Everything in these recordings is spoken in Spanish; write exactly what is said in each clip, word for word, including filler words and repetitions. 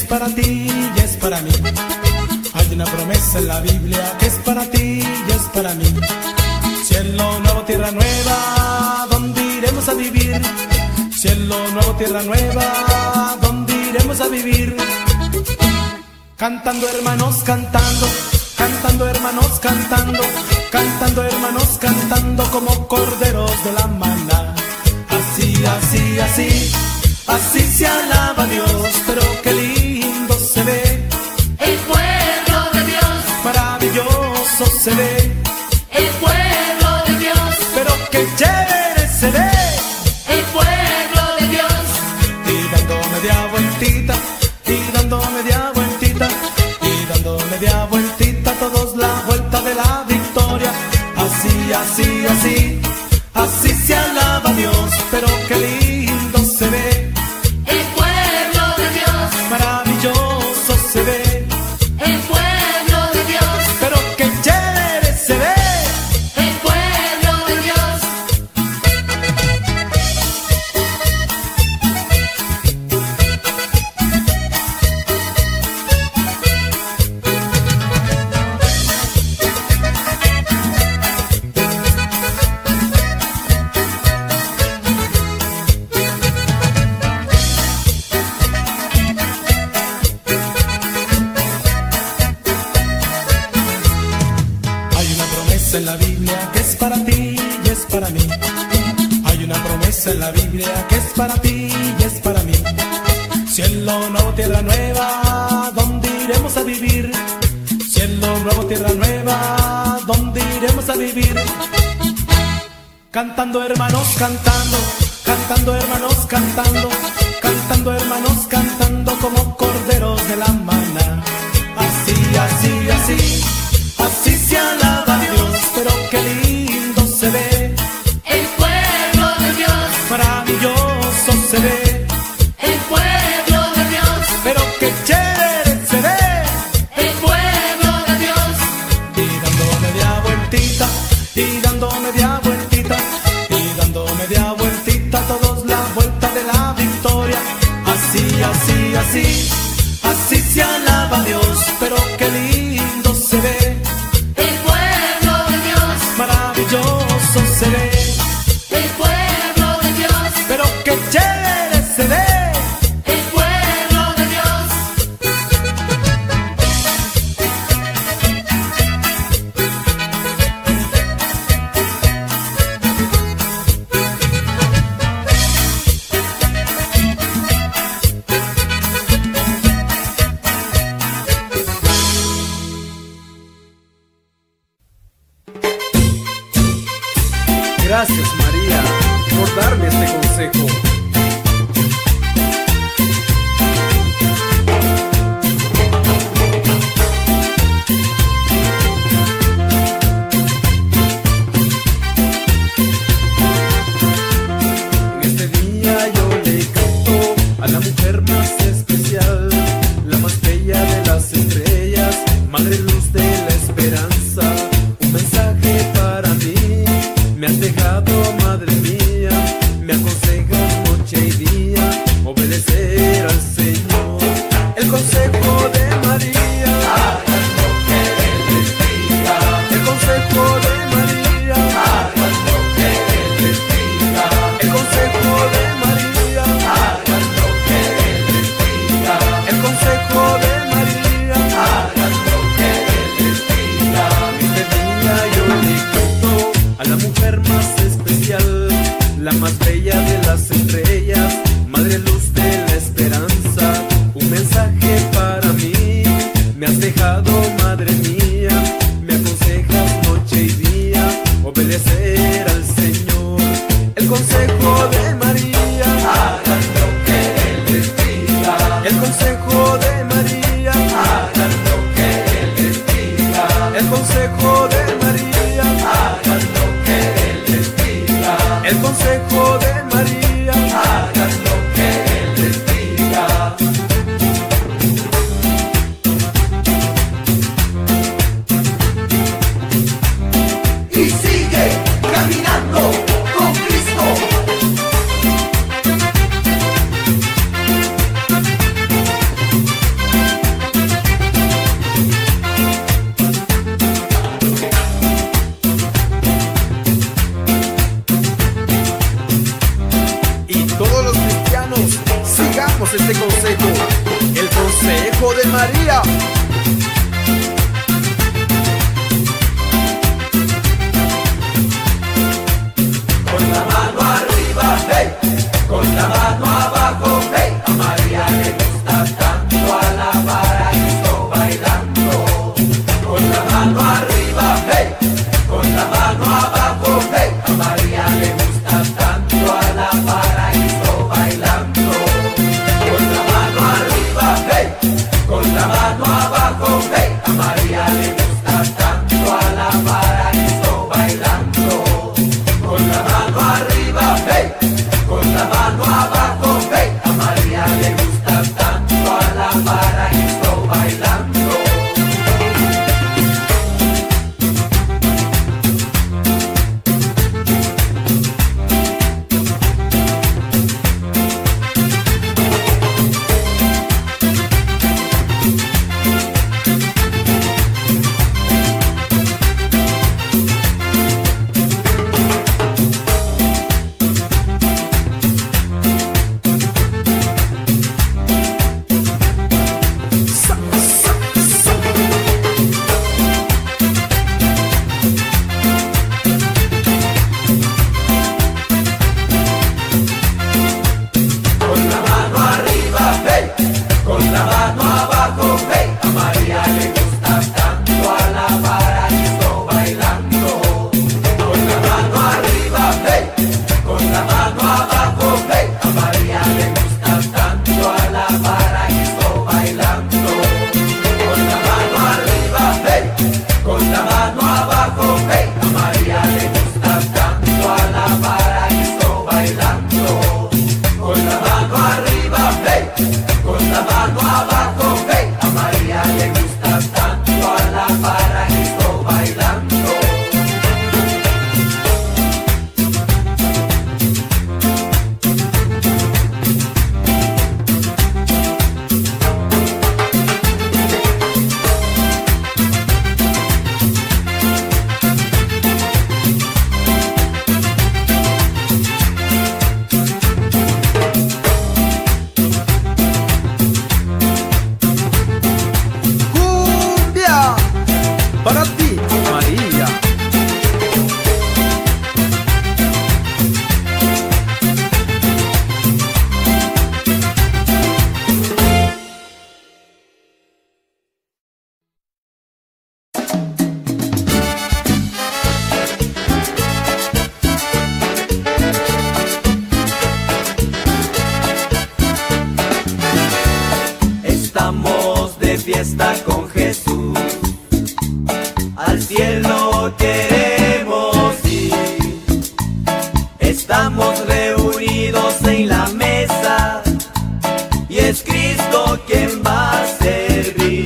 para ti y es para mí. Hay una promesa en la Biblia que es para ti y es para mí. Cielo nuevo, tierra nueva, ¿dónde iremos a vivir? Cielo nuevo, tierra nueva, ¿dónde iremos a vivir? Cantando hermanos, cantando, cantando hermanos, cantando, cantando hermanos, cantando como corderos de la maná. Así, así, así, así se alaba a Dios, pero qué lindo se ve el pueblo de Dios. Maravilloso se ve el pueblo de Dios, pero qué chévere se ve el pueblo de Dios. Y dando media vueltita, y dando media vueltita, y dando media vueltita, todos la vuelta de la victoria. Así, así, así, así se alaba a Dios, pero qué lindo se ve el pueblo de Dios. Maravilloso se ve el pueblo de Dios, pero qué chévere se ve el pueblo de Dios. En la Biblia que es para ti y es para mí. Hay una promesa en la Biblia que es para ti y es para mí. Cielo nuevo, tierra nueva, ¿dónde iremos a vivir? Cielo nuevo, tierra nueva, ¿dónde iremos a vivir? Cantando hermanos, cantando, cantando hermanos, cantando, cantando hermanos, cantando como corderos de la maná. Así, así, así, así se alaba a Dios, pero qué lindo se ve el pueblo de Dios. Maravilloso se ve el pueblo de Dios, pero qué chévere se ve el pueblo de Dios. y dando media vueltita, y dando media vueltita, y dando media vueltita, todos la vuelta de la victoria. Así, así, así, así se alaba a Dios, pero qué lindo se ve el pueblo de Dios. Maravilloso se ve el pueblo de Dios, pero qué chévere se ve el pueblo de Dios. Gracias, María, por darme este consejo. En este día yo le canto a la mujer más especial, la más bella de las estrellas, madre luz de la esperanza. Un mensaje para mí me has dejado, madre mía, me aconsejas noche y día obedecer al Señor. El consejo de María, hagan lo que Él les diga. El consejo de María, hagan lo que Él les diga. El consejo de María, hagan lo que Él les diga. El consejo de María, hagan lo que Él les diga. Este día yo le canto a la mujer más especial, la más bella de las estrellas, madre luz de la esperanza. Un mensaje para mí me has dejado, madre mía, me aconsejas noche y día obedecer al Señor. El consejo de María, hagan lo que Él les diga. El consejo de María, hagan lo que Él les diga. El consejo de María, hagan lo que Él les diga. El consejo de María, hagan lo que Él les diga. Y sigue caminando con Cristo. de María. Con la mano arriba, hey, con la mano abajo, hey, a María le gusta tanto alabar a Cristo bailando. Con la mano arriba, hey, con la mano abajo, hey, a María le gusta tanto alabar a Cristo bailando. Con la mano arriba, hey, con la mano abajo, hey, a María le gusta tanto alabar a Cristo bailando. Con la mano arriba, hey, con la mano abajo, hey, a María le gusta tanto alabar a Cristo bailando. Para ti, María. Estamos de fiesta con Jesús, al cielo queremos ir. Estamos reunidos en la mesa y es Cristo quien va a servir.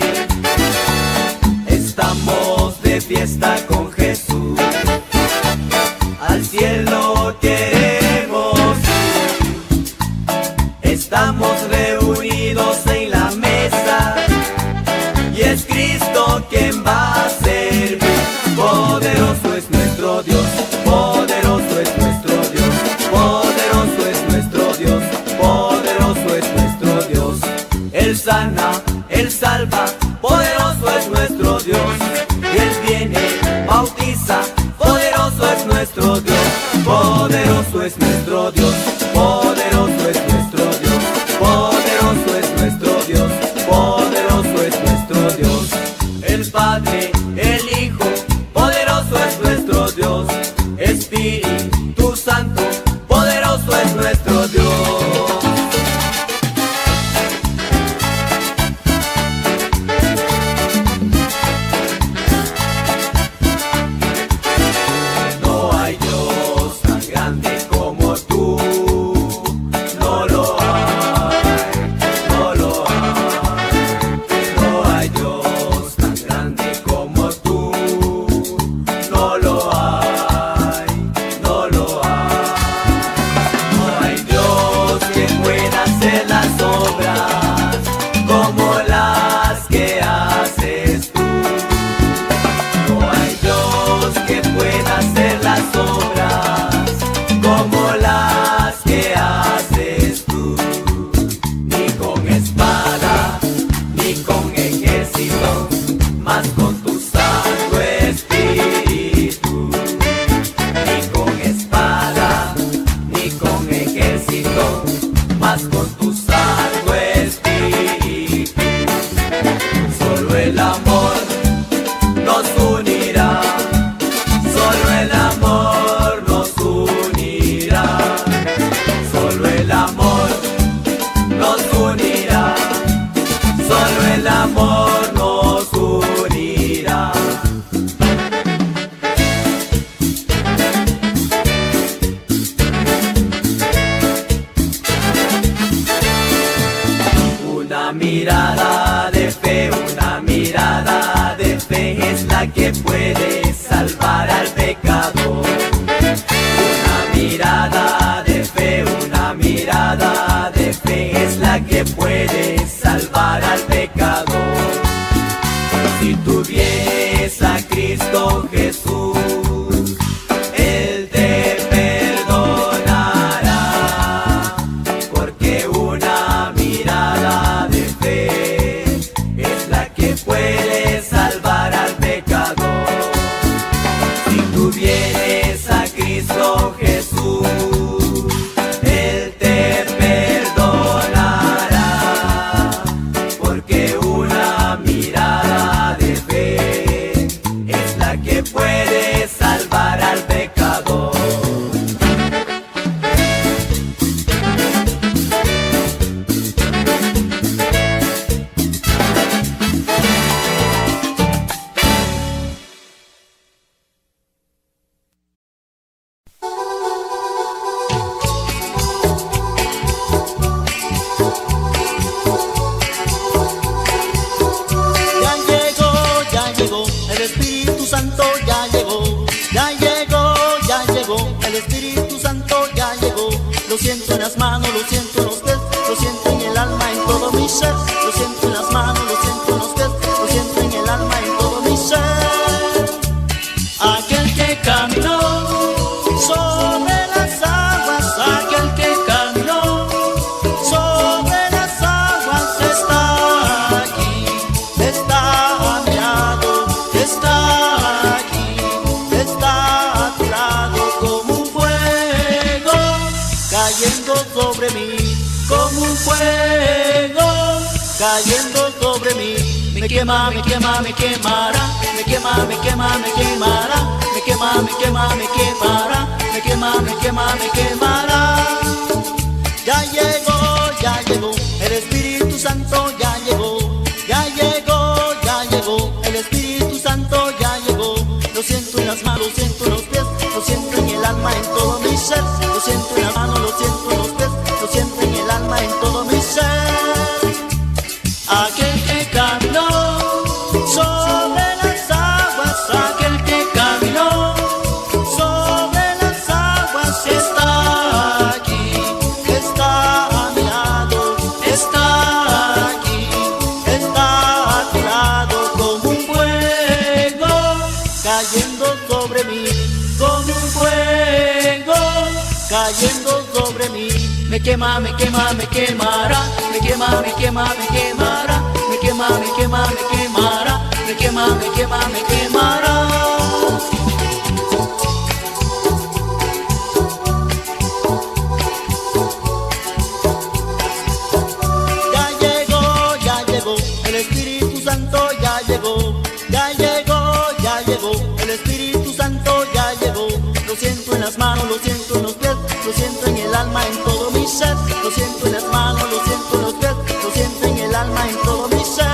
Estamos de fiesta con Jesús, al cielo queremos ir. Estamos reunidos en la mesa y es Cristo quien va a servir. Poderoso es nuestro Dios, poderoso es nuestro Dios, poderoso es nuestro Dios, poderoso es nuestro Dios. Él sana, Él salva, poderoso es nuestro Dios. Y Él viene, bautiza, poderoso es nuestro Dios, poderoso es nuestro Dios, poderoso es nuestro Dios, poderoso es nuestro Dios, poderoso es nuestro Dios. El Padre, el Hijo, poderoso es nuestro Dios. Espíritu Santo, poderoso es nuestro Dios. No hay Dios tan grande como tú, no lo hay, no lo hay. No hay Dios tan grande como la que puede salvar al pecador. Una mirada de fe, una mirada de fe es la que puede salvar al pecador. Si tú vienes a Cristo Jesús, Él te perdonará, porque una mirada de fe es la que puede salvar al pecador. Si tú vienes a Cristo Jesús, Él te perdonará, porque una mirada de fe es la que puede salvar al pecador. Ya llegó, ya llegó, el Espíritu Santo ya llegó. Ya llegó, ya llegó, el Espíritu Santo ya llegó. Lo siento en las manos, lo siento en los pies, lo siento en el alma, en todo mi ser. Lo siento en las manos, lo siento en los pies, lo siento en el alma, en todo mi ser. Aquel que caminó sobre las aguas, aquel que caminó sobre las aguas está aquí, está a mi lado, está aquí, está a tu lado, como un fuego cayendo sobre mí, como un fuego cayendo sobre mí. Me quema, me quema, me quemará, me quema, me quema, me quemará, me quema, me quema, me quemará, me quema, me quema, me quemará. Ya llegó, ya llegó, el Espíritu Santo ya llegó. Ya llegó, ya llegó, el Espíritu Santo ya llegó. Lo siento en las manos, lo siento en los pies, lo siento en el alma, en todo mi ser. Lo siento en las manos, lo siento en los pies, lo siento en el alma, en todo mi ser. Aquel que caminó sobre las aguas, aquel que caminó sobre las aguas está aquí, está a mi lado, está aquí, está a tu lado, como un fuego cayendo sobre mí, como un fuego cayendo sobre mí. Me quema, me quema, me quemará, me quema, me quema, me quemará, me quema, me quema, me quemará, me quema, me quema, me quemará. Ya llegó, ya llegó, el Espíritu Santo ya llegó. Ya llegó, ya llegó, el Espíritu Santo ya llegó. Lo siento en las manos, lo siento en los pies, lo siento en el alma, en todo mi ser. Lo siento en las manos, lo siento en los pies, lo siento en el alma, en todo mi ser.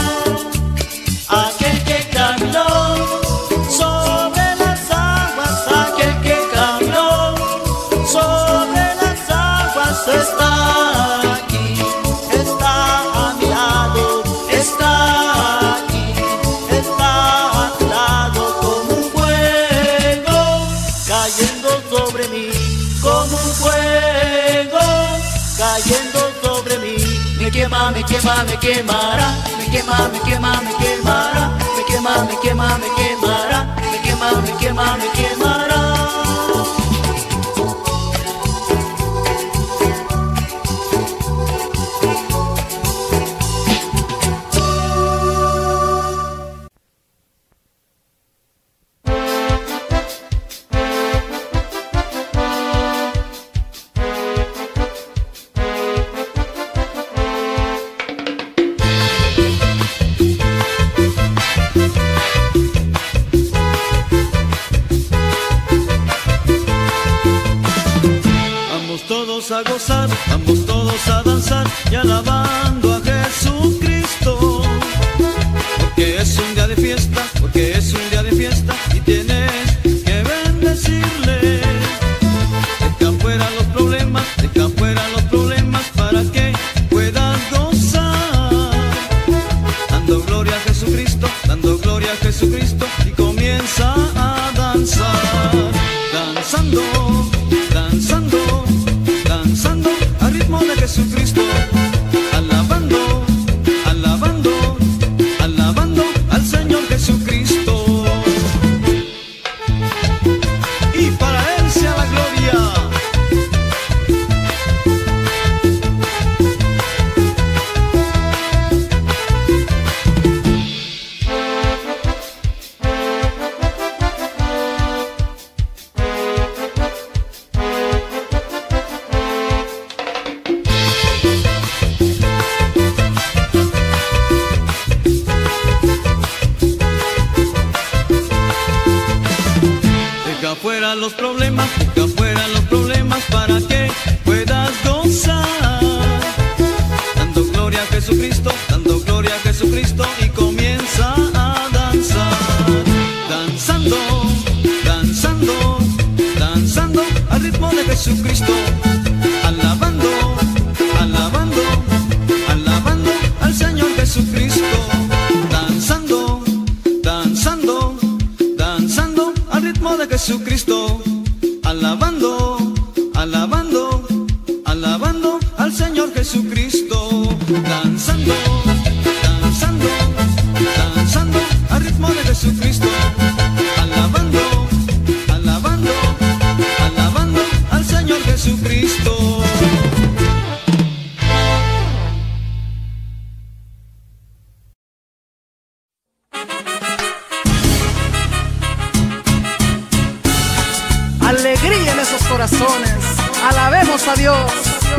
Aquel que caminó sobre las aguas, aquel que caminó sobre las aguas está aquí, está a mi lado, está aquí, está a tu lado, como un fuego cayendo sobre mí, como un fuego cayendo sobre mí. Me quema, me quema, me quemará, me quema, me quema, me quemará, me quema, me quema, me quemará, me quema, me quema, me quemará. A gozar, vamos todos a danzar y alabando a Jesucristo, porque es un día de fiesta, porque es un día de fiesta y tienes que bendecirle. Deja fuera los problemas, deja fuera los problemas para que puedas gozar, dando gloria a Jesucristo, dando gloria a Jesucristo afuera los problemas, deja afuera los problemas para que puedas gozar. Dando gloria a Jesucristo, dando gloria a Jesucristo y comienza a danzar. Danzando, danzando, danzando al ritmo de Jesucristo. Alabando, alabando, alabando al Señor Jesucristo. Danzando, danzando, danzando al ritmo de Jesucristo. Alabando, alabando, alabando al Señor Jesucristo. Danzando, danzando, danzando al ritmo de Jesucristo. Alabando, alabando, alabando al Señor Jesucristo. Alegría en esos corazones, alabemos a Dios.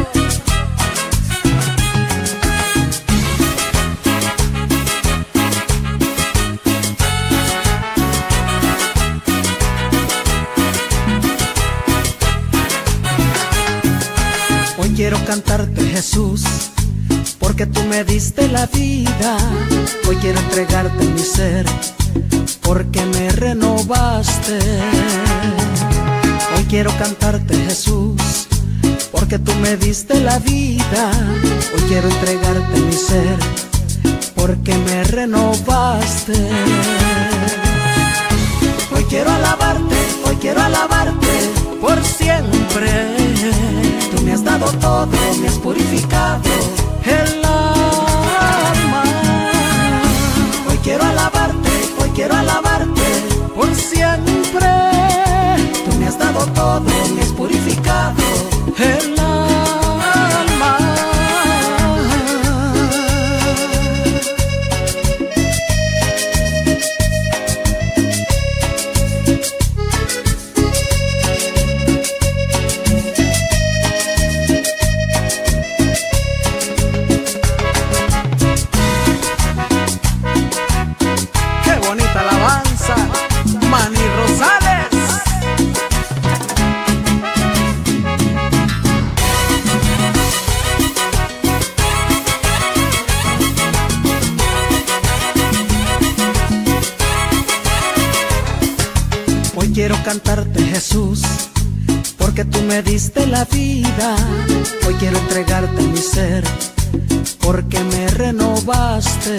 Hoy quiero cantarte, Jesús, porque tú me diste la vida. Hoy quiero entregarte mi ser, porque me renovaste. Hoy quiero cantarte, Jesús, porque tú me diste la vida. Hoy quiero entregarte mi ser, porque me renovaste. Hoy quiero alabarte, hoy quiero alabarte por siempre. Tú me has dado todo, me has purificado el alma. Hoy quiero alabarte, hoy quiero alabarte por siempre. Tú me has dado todo, me has purificado el alma. Qué bonita alabanza, Manny Rosales. Hoy quiero cantarte, Jesús, porque tú me diste la vida. Hoy quiero entregarte mi ser, porque me renovaste.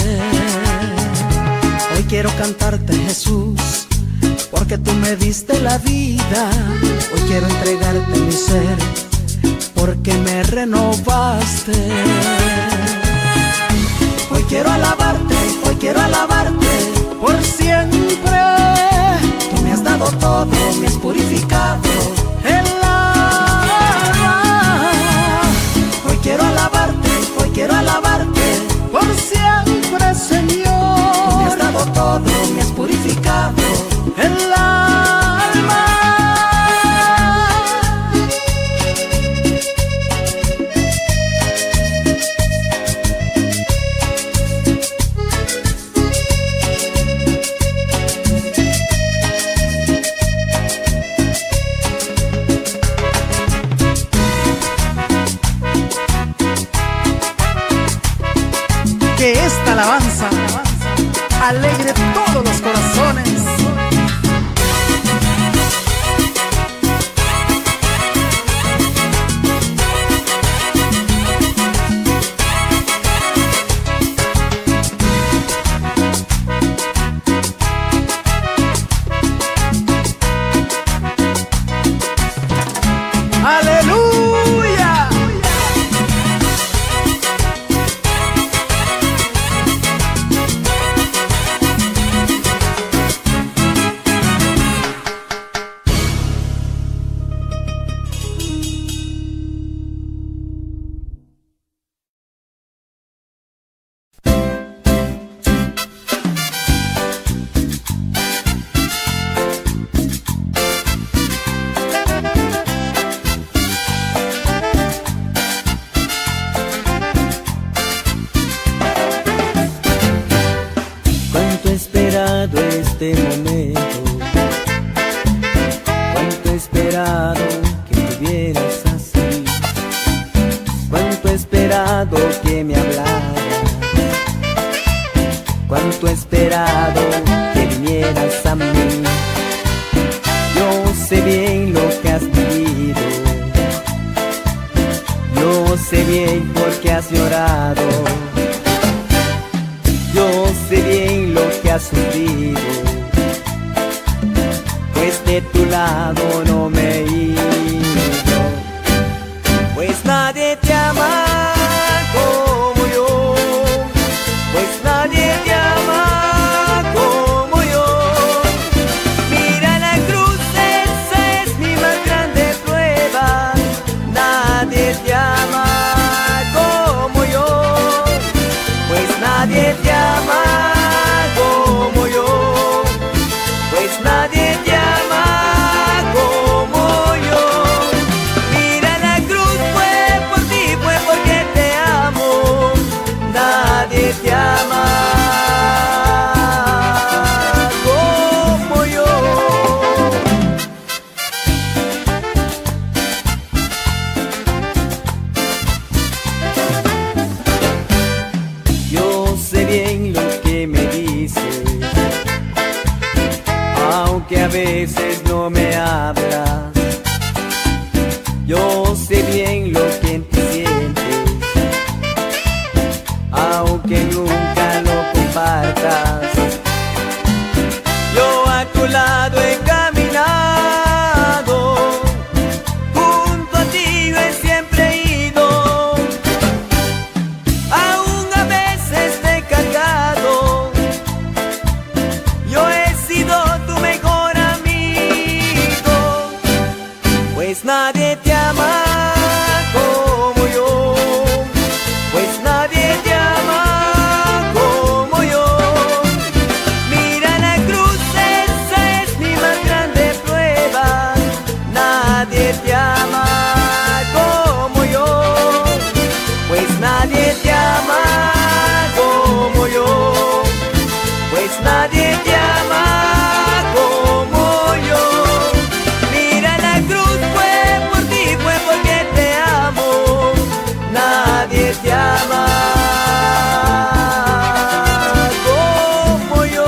Hoy quiero cantarte, Jesús, porque tú me diste la vida. Hoy quiero entregarte mi ser, porque me renovaste. Hoy quiero alabarte, hoy quiero alabarte por siempre. Tú me has dado todo, me has purificado el alma. Hoy quiero alabarte, hoy quiero alabarte por siempre, Señor. Tú me has dado todo, me has purificado el alma. Que esta alabanza alegre todos los corazones. ¡Aleluya! Cuánto he esperado este momento, esperado que vinieras a mí. Yo sé bien lo que has vivido, yo sé bien por qué has llorado, yo sé bien lo que has sufrido, pues de tu lado no me he ido. Pues nadie te ama como yo, pues nadie te ama como yo. Mira la cruz, esa es mi más grande prueba. Nadie te ama como yo, pues nadie te ama como yo, pues nadie te ama como yo. Mira la cruz, fue por ti, fue porque te amo. Nadie te ama como yo. Yo sé bien lo que me dices, aunque a veces no me hablas. Yo sé bien lo que en ti sientes, aunque nunca lo compartas. Yo a tu lado he caminado, junto a ti yo he siempre ido. Aún a veces te he cargado, yo he sido tu mejor amigo. Pues nadie te ama como yo, pues nadie te ama como yo. Mira la cruz, esa es mi más grande prueba. Nadie te ama como yo, pues nadie te ama como yo, pues nadie te ama como yo. Mira la cruz, fue por ti, fue porque te amo. Nadie te ama como yo.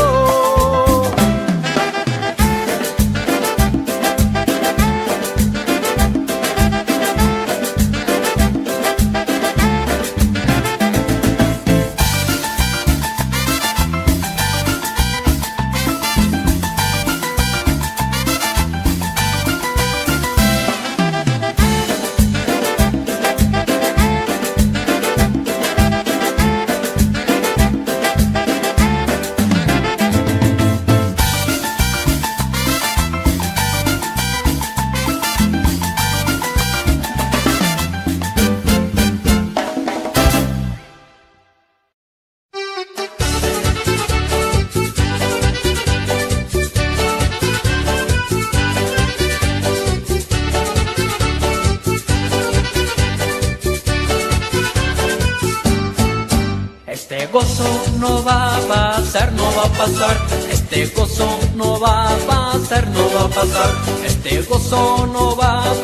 Este gozo no va a pasar, no va a pasar. Este gozo no va a pasar, no va a pasar. Este gozo no va a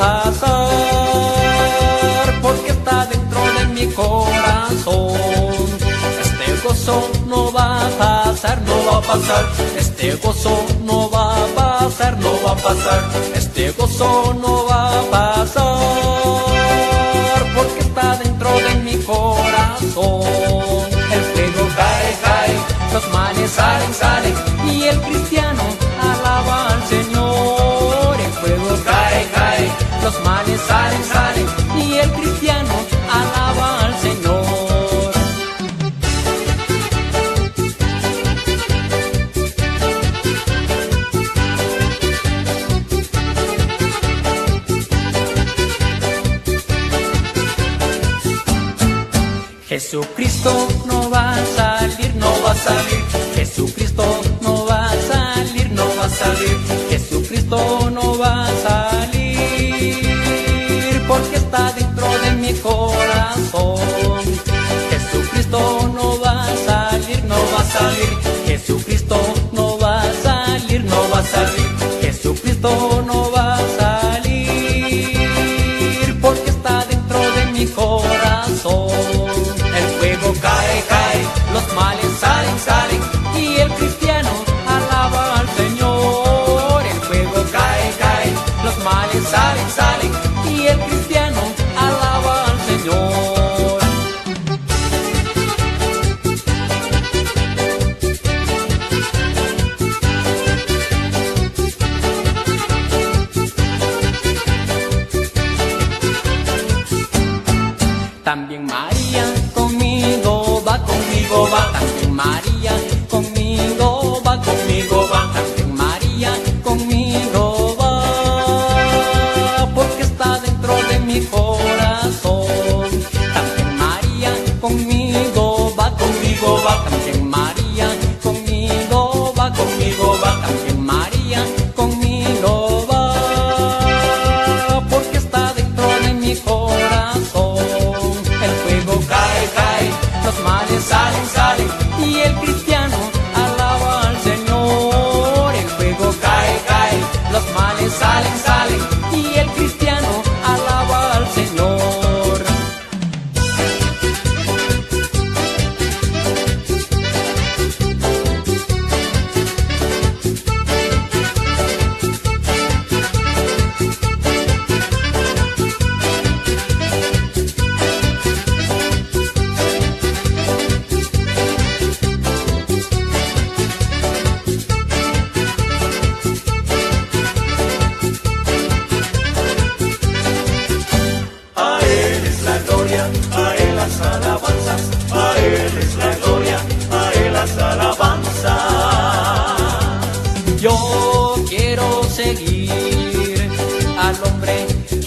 pasar, porque está dentro de mi corazón. Este gozo no va a pasar, no va a pasar. Este gozo no va a pasar, no va a pasar. Este gozo no va a pasar, porque está dentro de mi corazón. El fuego cae, cae, los males salen, salen, y el cristiano alaba al Señor. El fuego cae, cae, los males salen, salen, y el cristiano alaba al Señor. Jesucristo no va a salir, no va a salir. Jesucristo no va a salir, no va a salir. Jesucristo no va a salir, porque está dentro de mi corazón. Jesucristo no va a salir, no va a salir. Jesucristo no va a salir, no va a salir. Jesucristo no va a salir, porque está dentro de mi corazón. El fuego cae, cae, los males salen, salen, y el cristiano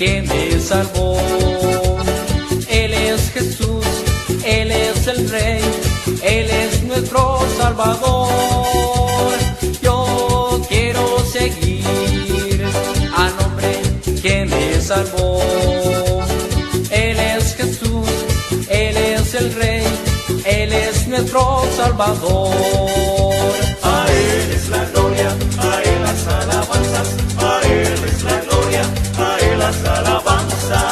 que me salvó. Él es Jesús, Él es el Rey, Él es nuestro Salvador. Yo quiero seguir al hombre que me salvó. Él es Jesús, Él es el Rey, Él es nuestro Salvador. A Él es la gloria, a Él las alabanzas, a Él es la gloria, a Él las alabanzas.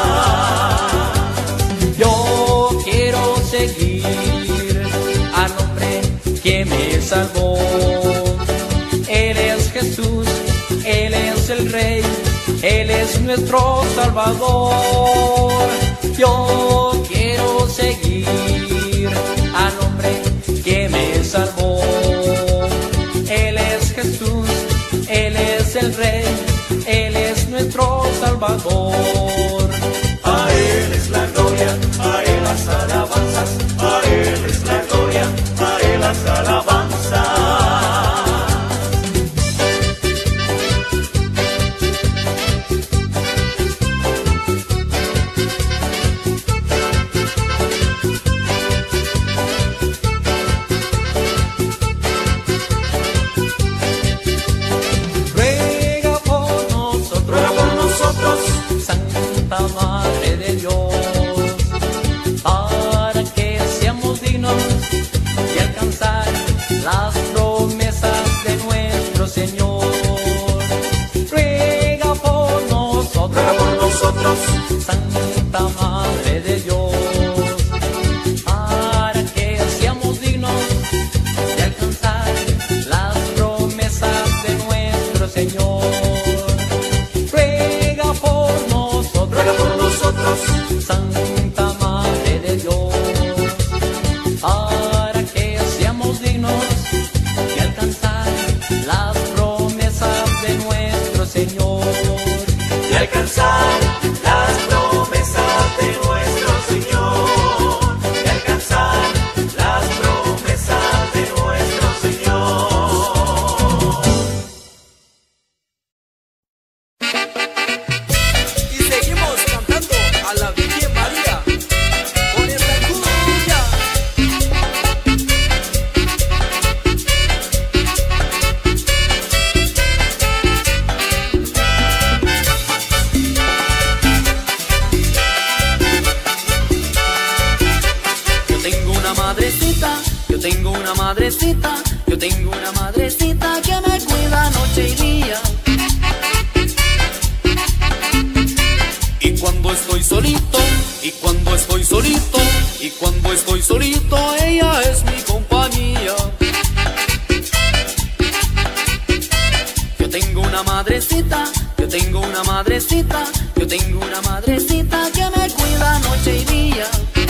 Yo quiero seguir al hombre que me salvó. Él es Jesús, Él es el Rey, Él es nuestro Salvador. Yo quiero seguir al hombre que me salvó. Él es Jesús, Él es el Rey, Él es nuestro Salvador. A Él es la gloria, a Él las alabanzas, a Él es la gloria, a Él las alabanzas. Ruega por nosotros, Ruega por nosotros, Santa Madre de Dios, para que seamos dignos de alcanzar las promesas de nuestro Señor. Ruega por nosotros, ruega por nosotros, Santa Madre de Dios, para que seamos dignos de alcanzar las promesas de nuestro Señor. Ruega por nosotros, ruega por nosotros, Santa Madre de Dios, para que seamos dignos de alcanzar las promesas de nuestro Señor. de alcanzar las promesas de nuestro Señor, de alcanzar las promesas de nuestro Señor. Y seguimos cantando a la Virgen María con esta cumbia. Yo tengo una madrecita, yo tengo una madrecita, yo tengo una madrecita que me cuida noche y día. Y cuando estoy solito, y cuando estoy solito, y cuando estoy solito, ella es mi compañía. Yo tengo una madrecita, yo tengo una madrecita, yo tengo una madrecita que me cuida noche y día.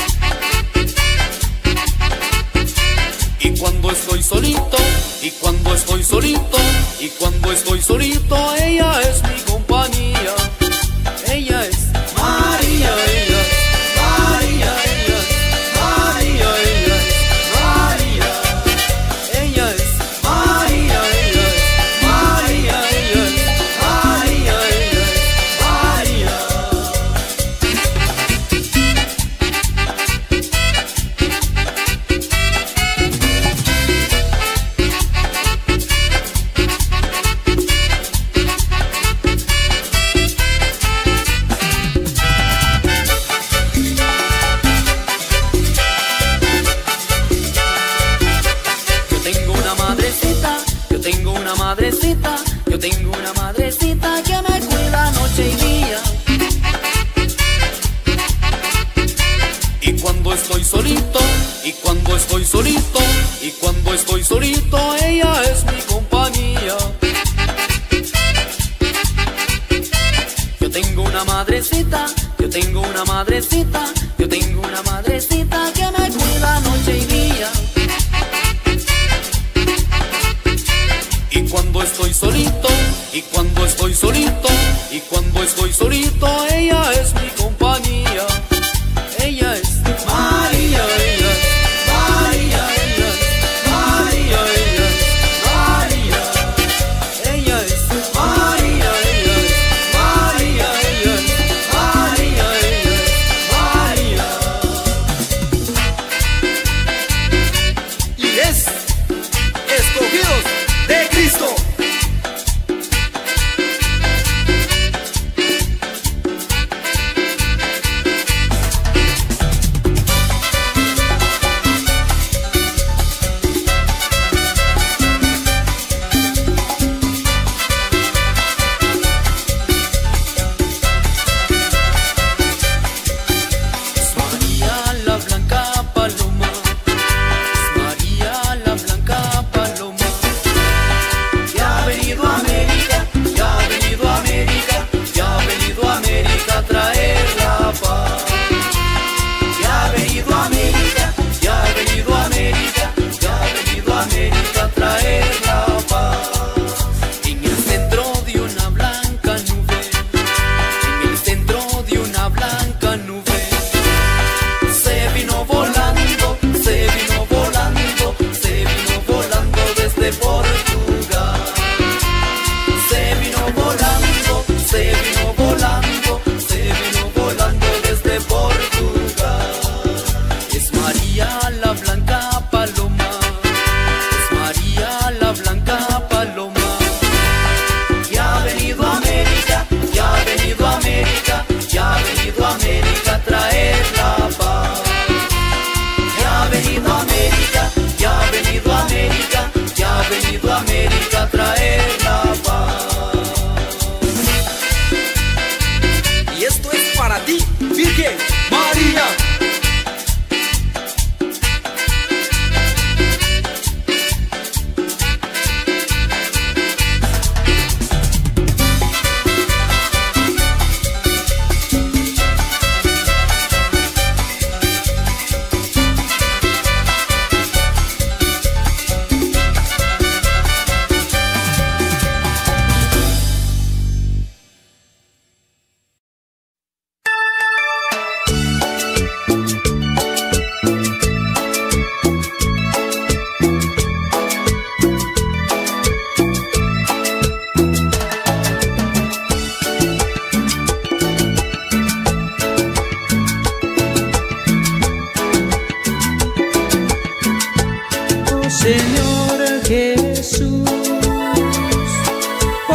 Y cuando estoy solito, y cuando estoy solito, y cuando estoy solito, ella es mi compañía. Ella es María, ella es María, ella es María, ella es María. Ella es María, ella es María, ella es María, ella es María. Yo tengo una madrecita, yo tengo una madrecita, yo tengo una madrecita que me cuida noche y día. Y cuando estoy solito, y cuando estoy solito, y cuando estoy solito, ella es mi compañía. Yo tengo una madrecita, yo tengo una madrecita, yo tengo una madrecita que me cuida noche y día. Y cuando estoy solito, y cuando estoy solito, y cuando estoy solito, ella es mi compañía. Ella es María, ella es María, ella es María, ella es María. Ella es María, ella es María, ella es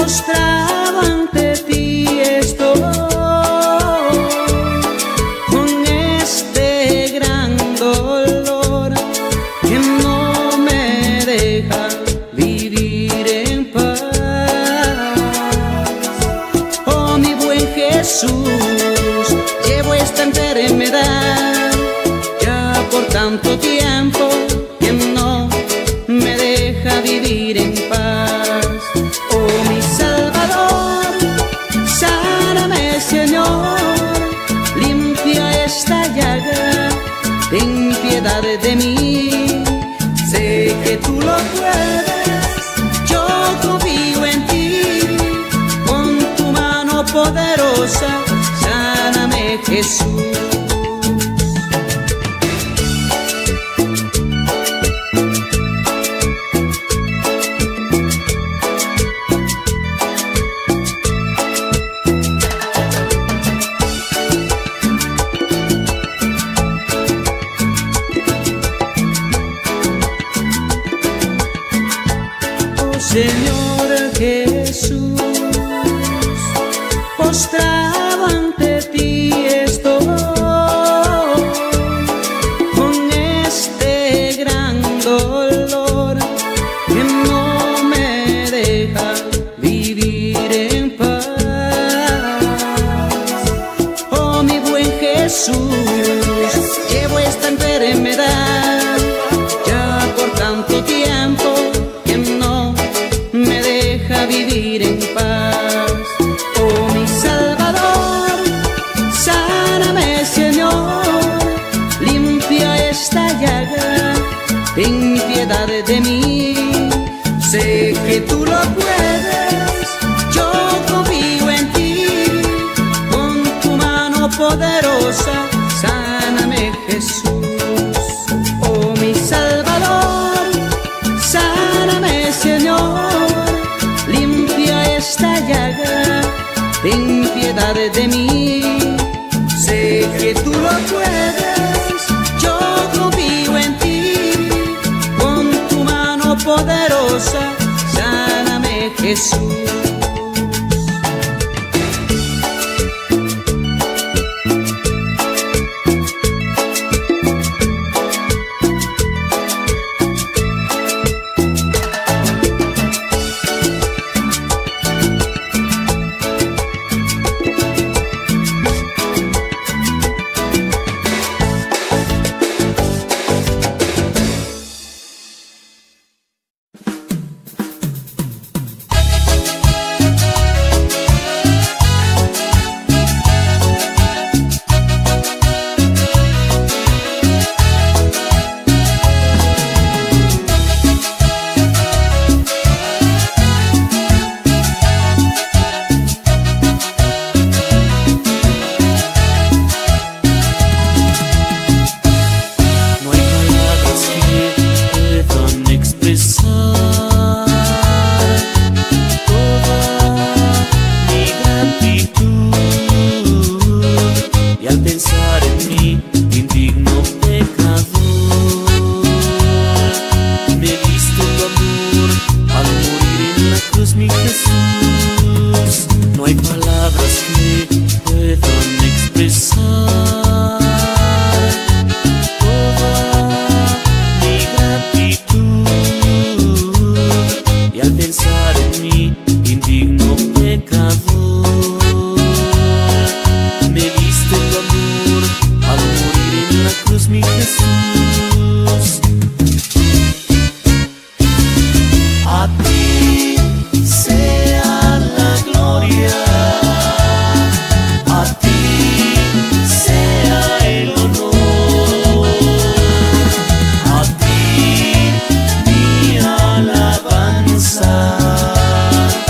postrado ante ti estoy, con este gran dolor que no me deja vivir en paz. Oh, mi buen Jesús, llevo esta enfermedad ya por tanto tiempo que no me deja vivir en paz. Oh, mi Salvador, sáname, Señor, limpia esta llaga, ten piedad de mí. Sé que tú lo puedes, yo confío en ti, con tu mano poderosa, sáname, Jesús. Señor Jesús, postrado ante ti estoy, con este gran dolor que no me deja vivir en paz. Oh, mi buen Jesús, llevo esta enfermedad ya por tanto tiempo que no me deja vivir en paz. Oh, mi Salvador, sáname, Señor, limpia esta llaga, ten piedad de mí. Sé que tú lo puedes, yo confío en ti, con tu mano poderosa, sáname, Jesús. Oh, mi Salvador, sáname, Señor, limpia esta llaga, ten piedad de mí. Sé que tú lo puedes, yo confío en ti, con tu mano poderosa, sáname, Jesús. alabanza.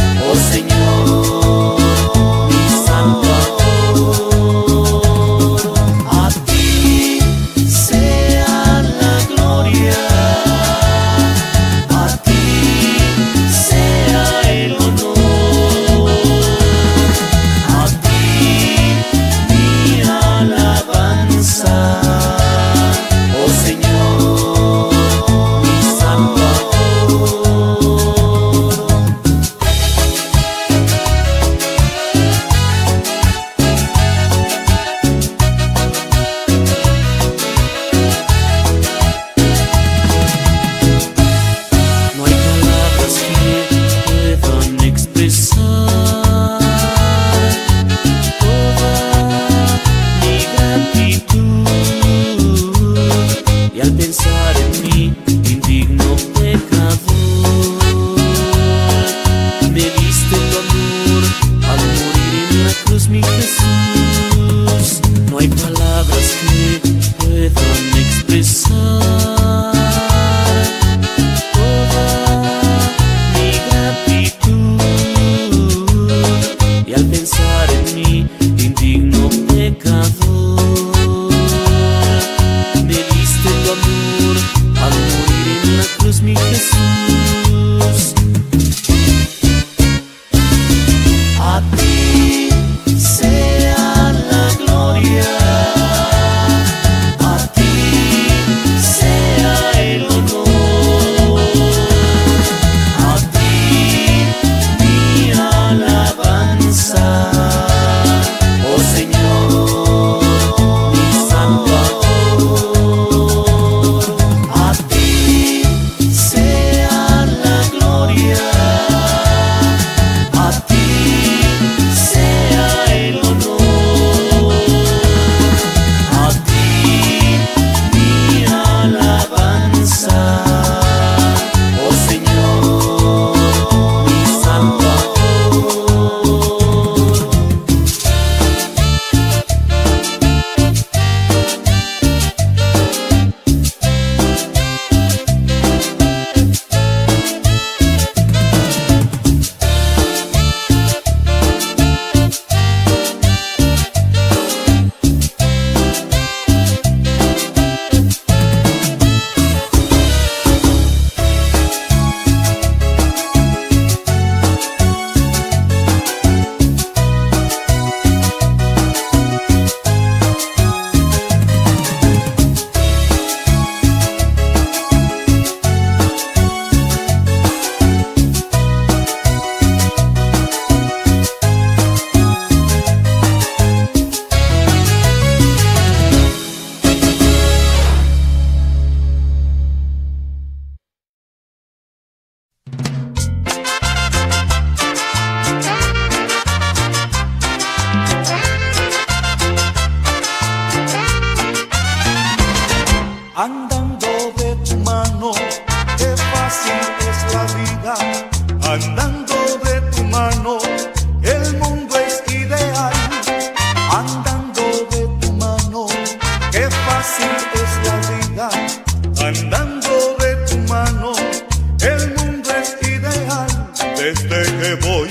mano, el mundo es ideal. Andando de tu mano, qué fácil es la vida. Andando de tu mano, el mundo es ideal. Desde que voy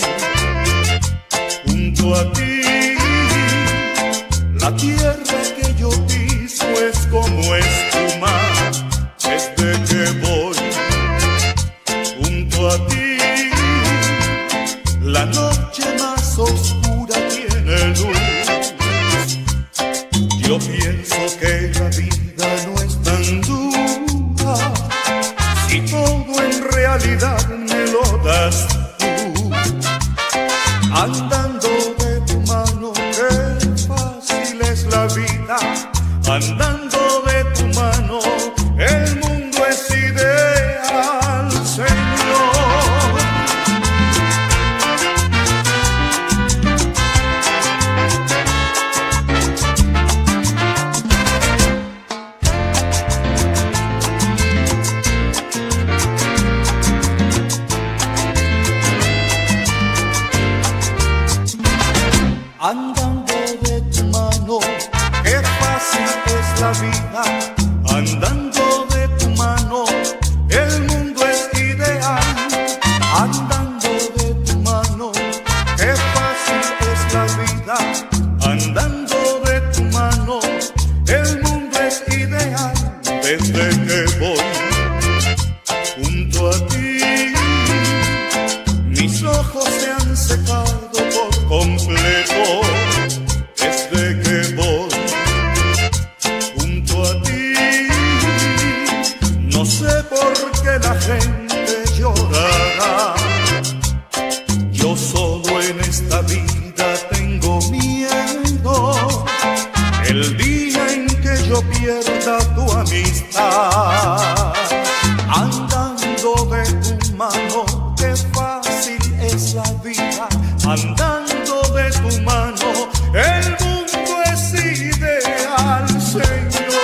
junto a ti, la tierra que yo piso es como espuma. Desde que voy junto a ti, la noche más oscura tiene luz. Yo pienso que la vida no es tan dura si todo en realidad me lo das tú. Andando de tu mano, qué fácil es la vida. Andando de tu mano, el mundo es ideal, Señor. Andando de tu mano, qué fácil es la vida. Andando de tu mano, el mundo es ideal. Andando de tu mano, qué fácil es la vida. Andando de tu mano, el mundo es ideal. Desde que voy junto a ti, mis ojos se han secado por completo. Desde que voy junto a ti, no sé por qué la gente llorará. Yo solo en esta vida tengo miedo, el día en que yo pierda tu amistad. Andando de tu mano, qué fácil es la vida. Andando de tu mano, el mundo es ideal, Señor.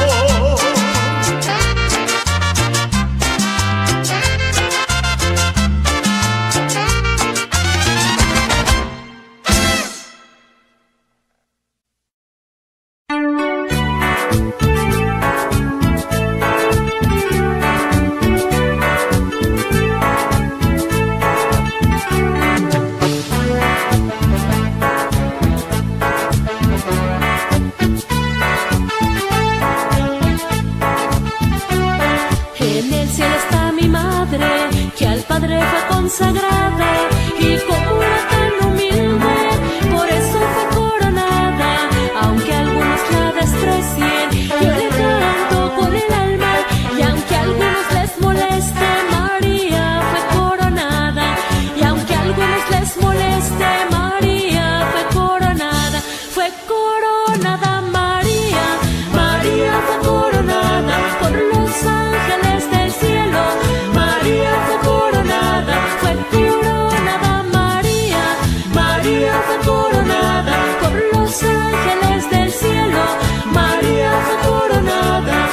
Padre fue consagrada y como era tan humilde, por eso fue coronada. Aunque algunos la desprecien, yo le canto con el alma, y aunque a algunos les moleste, María fue coronada. Y aunque a algunos les moleste, María fue coronada. Fue coronada María, María fue coronada por los ángeles del cielo. María fue coronada, fue coronada María, María fue coronada por los ángeles del cielo. María fue coronada.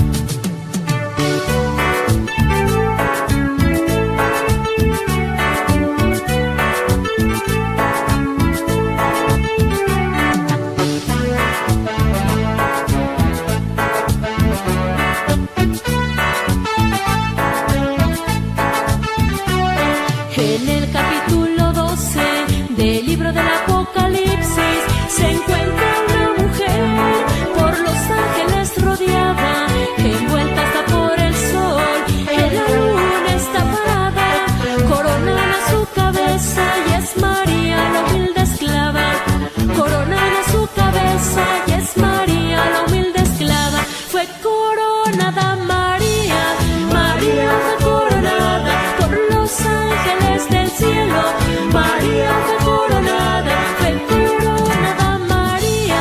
En el capítulo doce del libro del Apocalipsis se encuentra una mujer por los ángeles rodeada, envuelta hasta por el sol, en la luna está parada, coronada su cabeza y es María la humilde esclava. Coronada su cabeza y es María la humilde esclava. Fue coronada María, María fue coronada por los ángeles del cielo. María fue coronada, fue coronada María.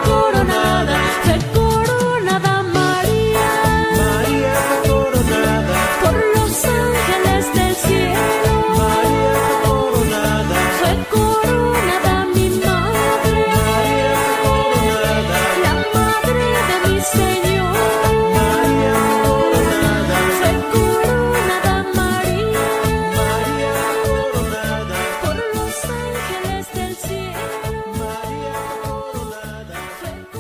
coronada, fue coronada María. María fue coronada, Por los ángeles del cielo, María fue coronada, fue coronada mi madre, María fue coronada, la madre de mi Señor. María fue coronada, Fue coronada María, María fue coronada, por los ángeles del cielo. María fue coronada. Fue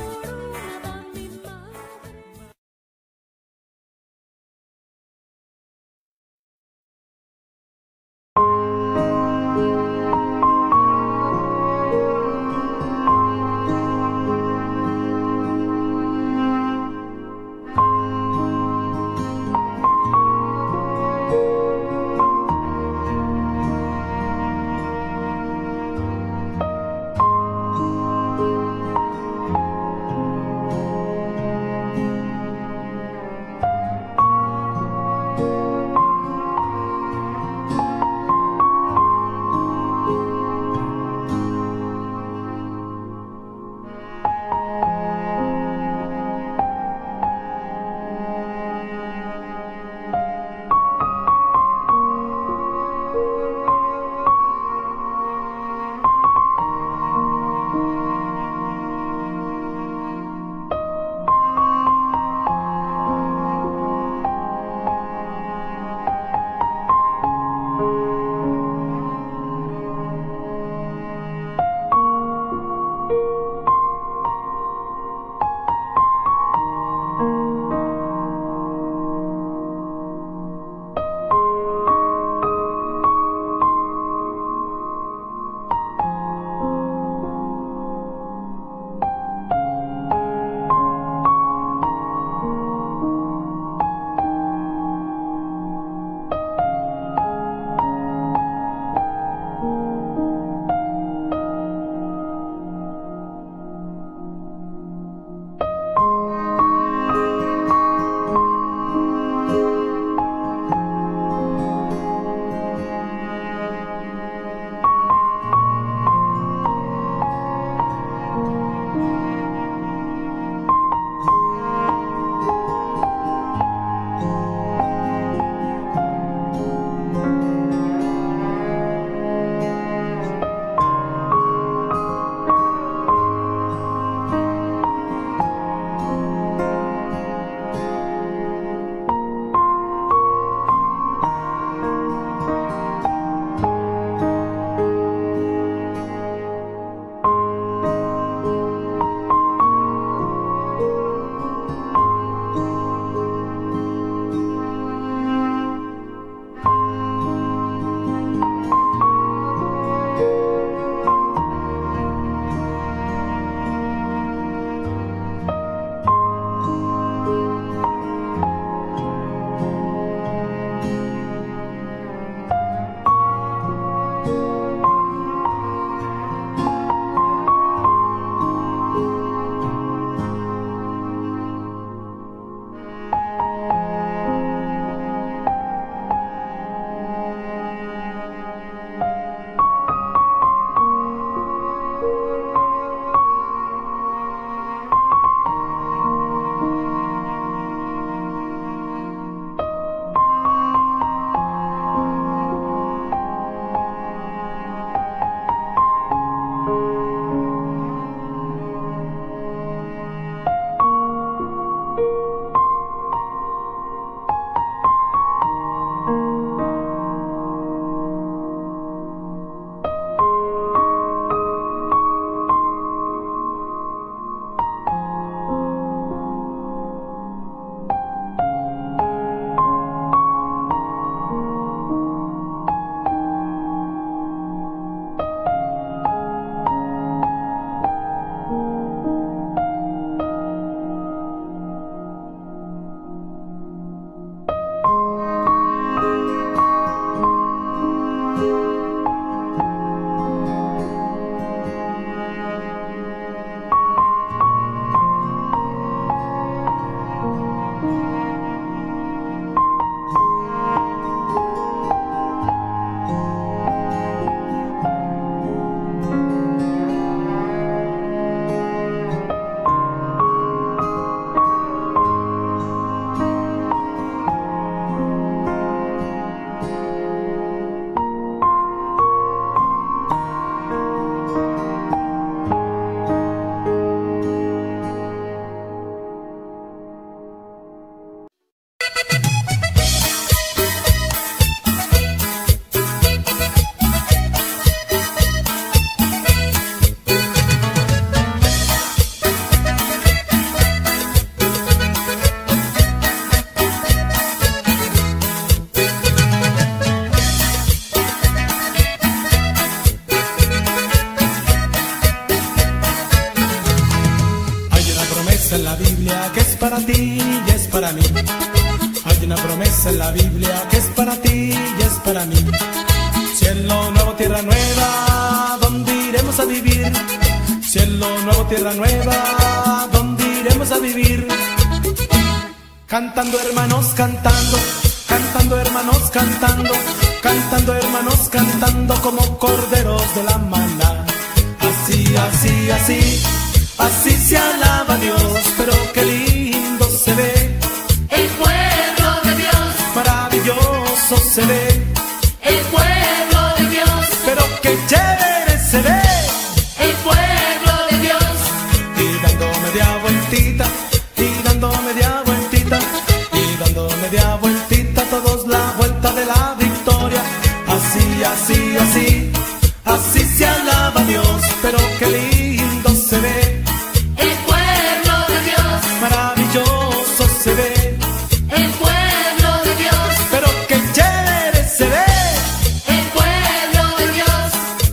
promesa en la Biblia que es para ti y es para mí. Hay una promesa en la Biblia que es para ti y es para mí. Cielo nuevo, tierra nueva, ¿dónde iremos a vivir? Cielo nuevo, tierra nueva, ¿dónde iremos a vivir? Cantando hermanos, cantando, cantando hermanos, cantando, cantando hermanos, cantando como corderos de la maná. Así, así, así, así se alaba a Dios, pero qué lindo se ve. El pueblo de Dios, Maravilloso se ve, el pueblo de Dios, pero qué chévere se ve. el pueblo de Dios, Y dando media vueltita, y dando media vueltita, y dando media vueltita, todos la vuelta de la victoria. Así, así, así, así se alaba a Dios, pero qué lindo se ve. el pueblo de Dios, Maravilloso se ve, el pueblo de Dios, pero qué chévere se ve. el pueblo de Dios.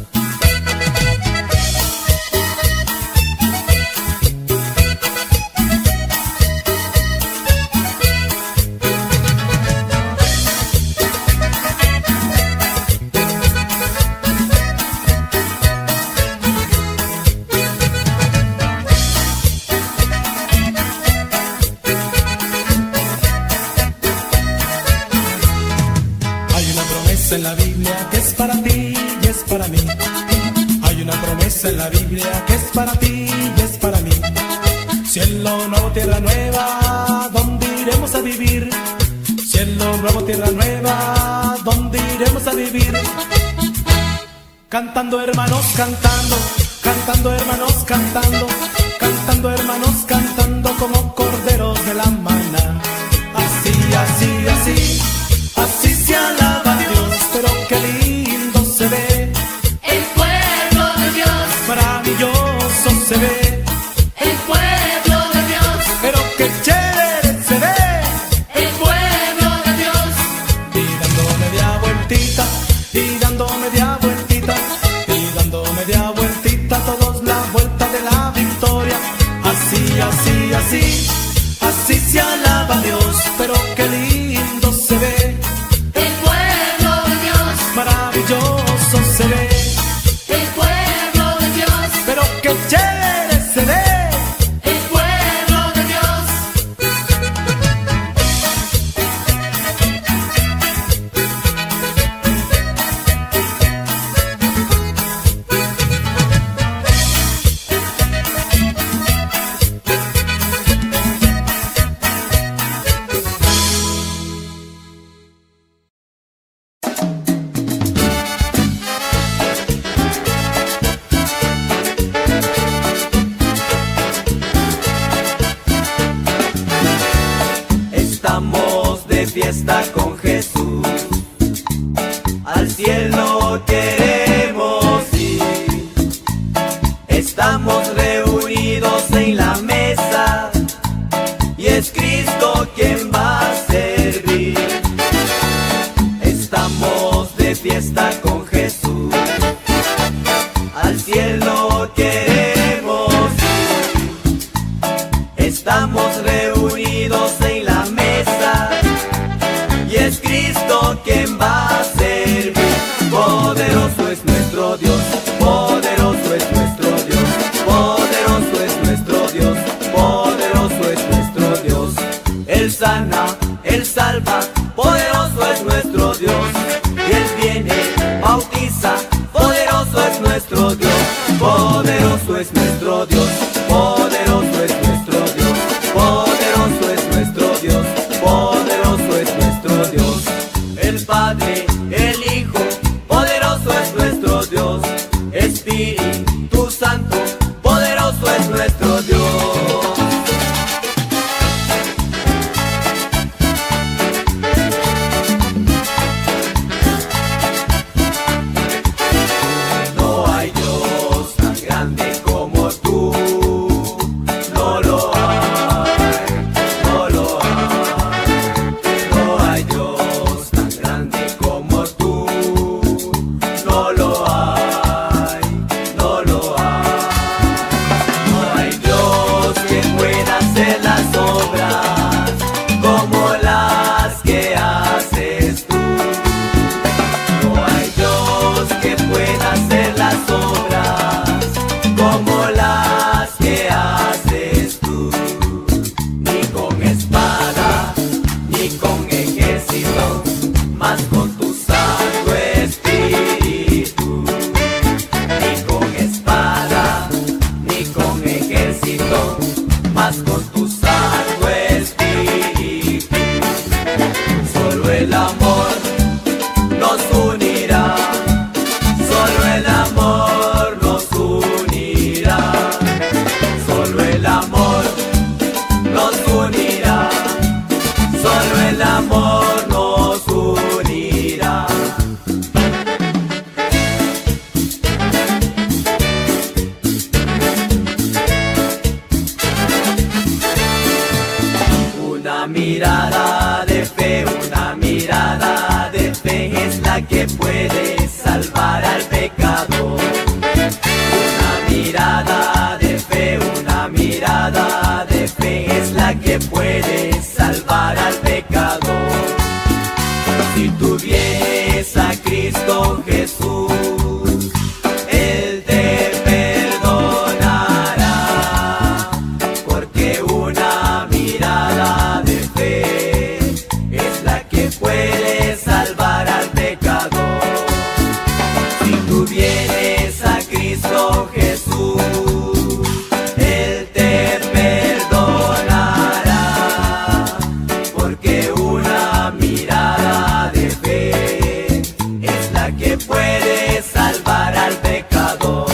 Hay una promesa en la Biblia que es para ti y es para mí. Hay una promesa en la Biblia que es para ti y es para mí. Cielo nuevo, tierra nueva, ¿dónde iremos a vivir? Cielo nuevo, tierra nueva, ¿dónde iremos a vivir? Cantando hermanos, cantando, cantando hermanos, cantando, cantando hermanos, cantando como corderos de la maná. Así, así, así, así se alaba a Dios, pero qué lindo se ve. El pueblo de Dios, Maravilloso se ve, el pueblo de Dios, pero qué chévere se ve. el pueblo de Dios, Y dando media vueltita, y dando media vueltita, y dando media vueltita, todos la vuelta de la victoria. Así, así, así, así se alaba a Dios, pero qué lindo se ve. el pueblo de Dios, Maravilloso se ve, el pueblo de Dios, pero qué chévere se ve. el pueblo de Dios. Estamos de fiesta con Jesús, al cielo queremos ir. Estamos reunidos en la mesa y es Cristo quien va a servir. Estamos de fiesta con Jesús, al cielo queremos ir. Estamos reunidos en la mesa y es Cristo quien va a servir. Poderoso es nuestro Dios, poderoso es nuestro Dios, poderoso es nuestro Dios, poderoso es nuestro Dios. Él sana, Él salva, poderoso es nuestro Dios. Y Él viene, bautiza, poderoso es nuestro Dios, poderoso es nuestro Dios, poderoso es nuestro Dios, poderoso paz con tu Santo Espíritu. Solo el amor nos unirá, solo el amor nos unirá, solo el amor nos unirá, solo el amor nos unirá. Una mirada de fe, una mirada de fe es la que puede salvar al pecador. Una mirada de fe, una mirada de fe es la que puede salvar al pecador. Si tú vienes a Cristo Jesús, Él te perdonará, porque una mirada de fe es la que puede salvar al pecador. Si tú vienes a Cristo Jesús, Él te perdonará, porque una mirada de fe es la que puede salvar al pecador.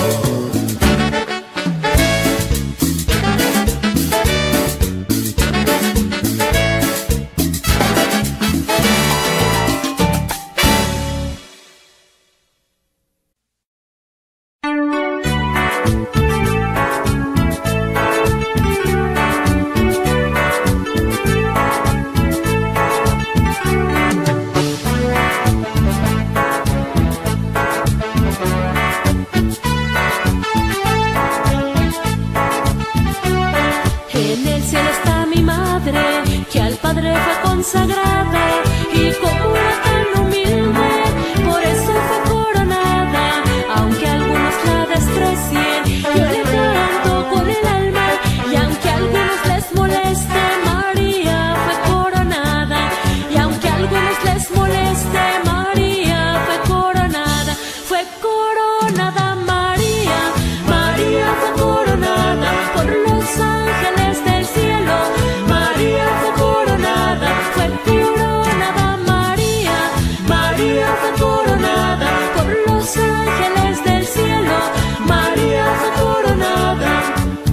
En el cielo está mi madre, que al Padre fue consagrada, y como era tan humilde, por eso fue coronada. Aunque algunos la desprecien, yo le canto con el alma, y aunque a algunos les moleste, María fue coronada. Y aunque a algunos les moleste, María fue coronada. Fue coronada María, María fue coronada por los ángeles del cielo. María fue coronada, fue coronada María, María fue coronada por los ángeles del cielo. María fue coronada.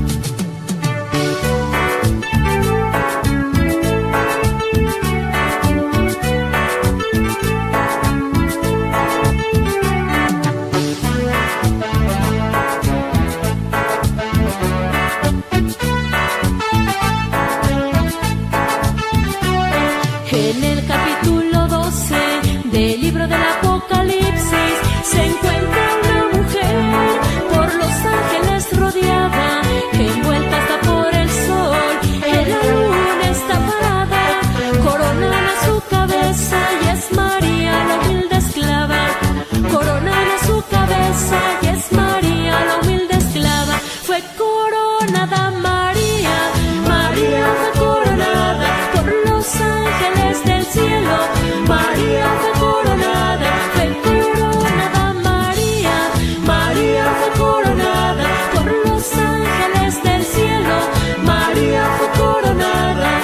En el capítulo doce del libro del Apocalipsis se encuentra una mujer por los ángeles rodeada, envuelta hasta por el sol, en la luna está parada, coronada su cabeza y es María la humilde esclava. Coronada su cabeza y es María la humilde esclava. Fue coronada María, María fue coronada por los ángeles del cielo. María fue coronada, fue coronada María, María fue coronada por los ángeles del cielo. María fue coronada.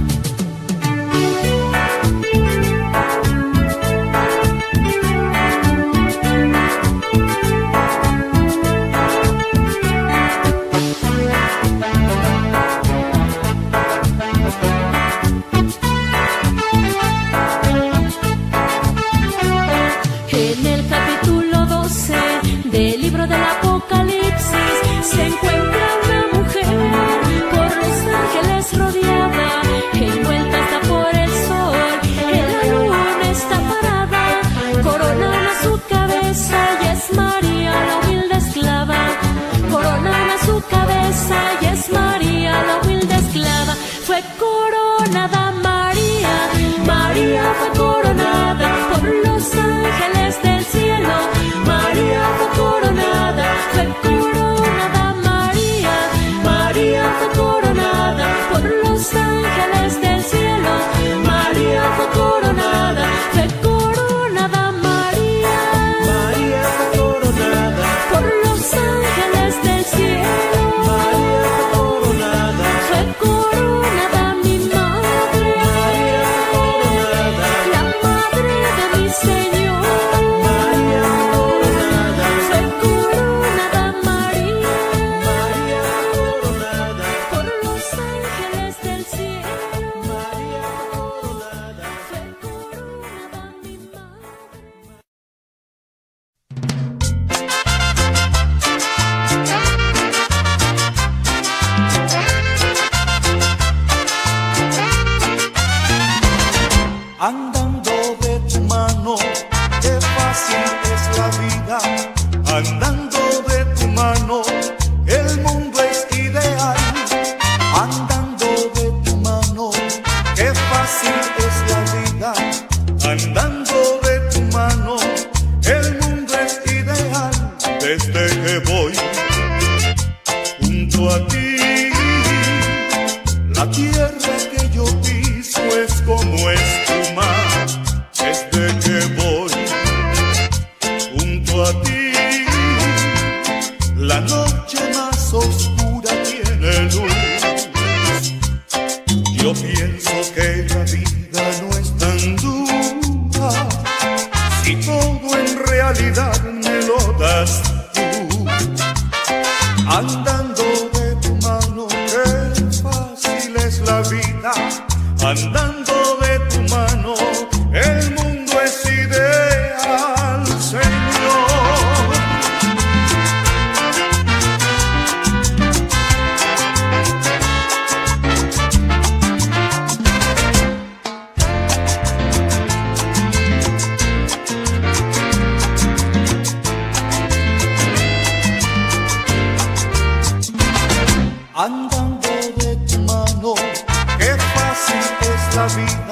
En el capítulo doce del libro del Apocalipsis se encuentra una mujer por los ángeles rodeada, envuelta hasta por el sol, en la luna está parada, coronada su cabeza y es María la humilde esclava. Coronada su cabeza y es María la humilde esclava. Fue coronada María, María fue coronada por los ángeles del cielo. María fue coronada, fue coronada María. tierra que yo piso es como espuma desde que voy junto a ti. La noche más oscura tiene luz. Yo pienso que la vida no es tan dura si todo en realidad me lo das tú. Andando de tu mano, qué fácil es la vida. Andando de tu mano, el mundo es ideal, Señor. Andando de tu mano, qué fácil es la vida.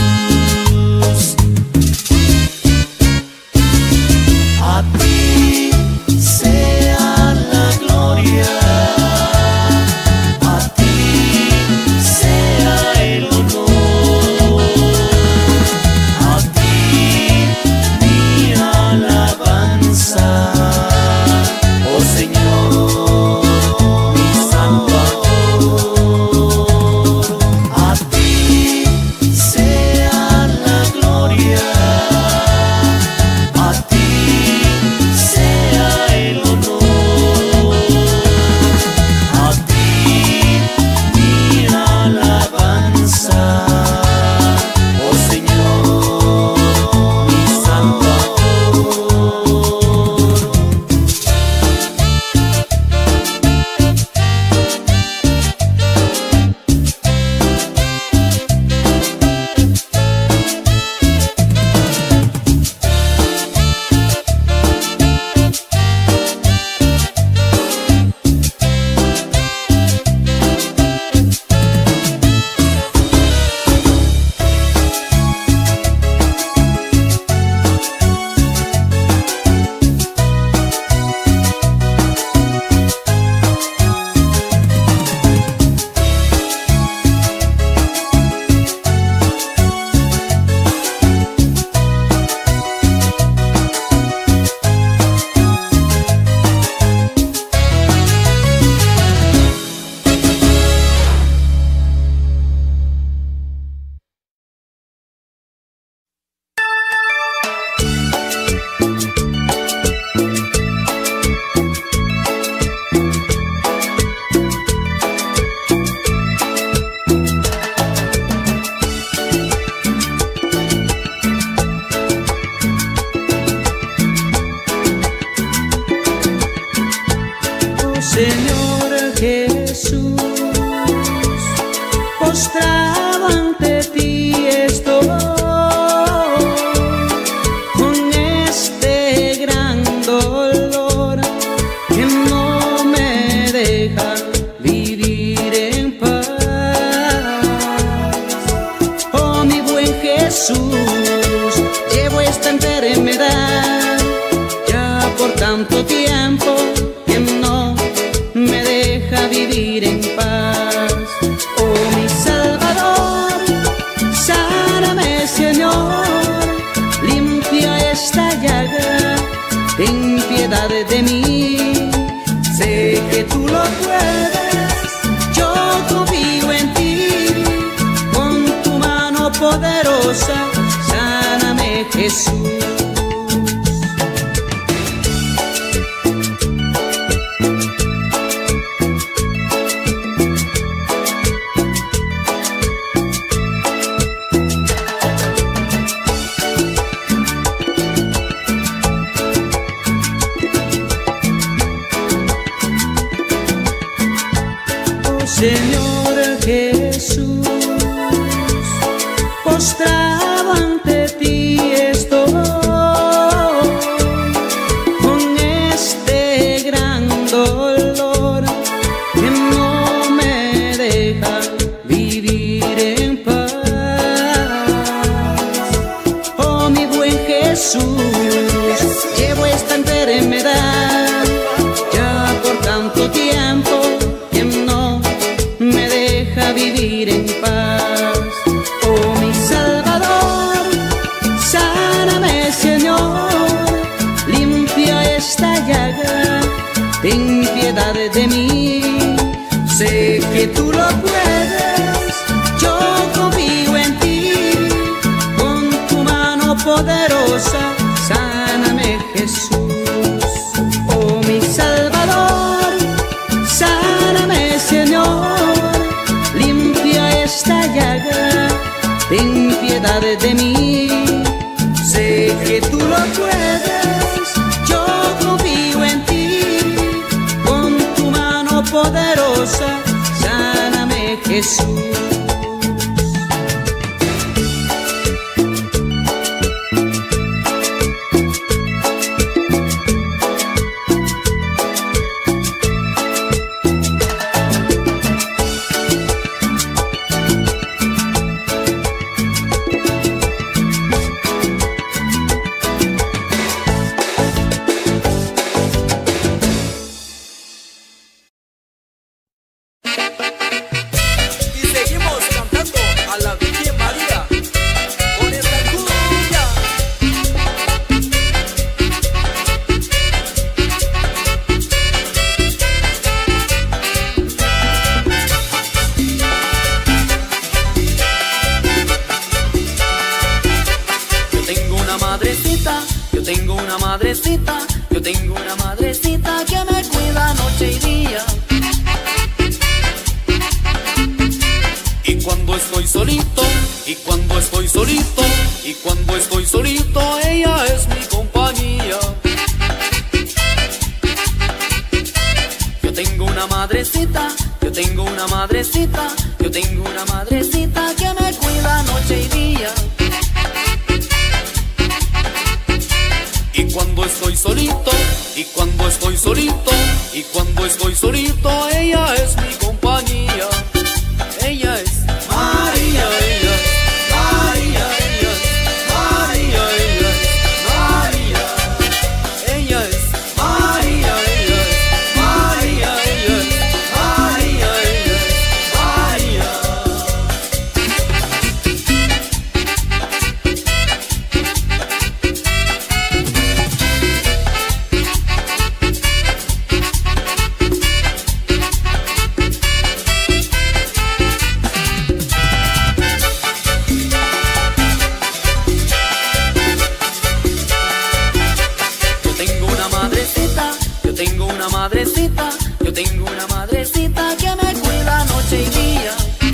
A ti sea la gloria, a ti sea el honor, a ti mi alabanza, oh Señor, mi Salvador. A ti sea la gloria, a ti sea el honor, a ti mi alabanza, oh Señor, mi Salvador. Señor Jesús, postrado ante ti estoy, con este gran dolor que no me deja vivir en paz. Oh mi buen Jesús, llevo esta enfermedad ya por tanto tiempo que no me deja vivir en paz. Oh mi Salvador, sáname Señor, limpia esta llaga, ten piedad de mí. Sé que tú lo puedes, yo confío en ti, con tu mano poderosa, sáname Jesús. Señor Jesús, postrado ante ti estoy, con este gran dolor que no me deja vivir en paz. Oh mi buen Jesús, llevo esta enfermedad ya por tanto tiempo que no me deja vivir en paz. Oh mi Salvador, sáname Señor, limpia esta llaga, ten piedad de mí. Sé que tú lo puedes, yo confío en ti, con tu mano poderosa, sáname Jesús. Oh mi Salvador, sáname Señor, limpia esta llaga, ten piedad de mí. Sé que tú lo puedes, yo confío en ti, con tu mano poderosa, sáname Jesús. tengo una madrecita, yo tengo una madrecita que me cuida noche y día. Y cuando estoy solito, y cuando estoy solito, y cuando estoy solito, ella es mi compañía. Yo tengo una madrecita, yo tengo una madrecita, yo tengo una madrecita que me cuida noche y día. Y cuando estoy solito, y cuando estoy solito, y cuando estoy solito, ella es mi compañía. Ella es María, ella es María, ella es María, ella es María. Ella es María, ella es María, ella es María, ella es María. Madrecita, yo tengo una madrecita que me cuida noche y día.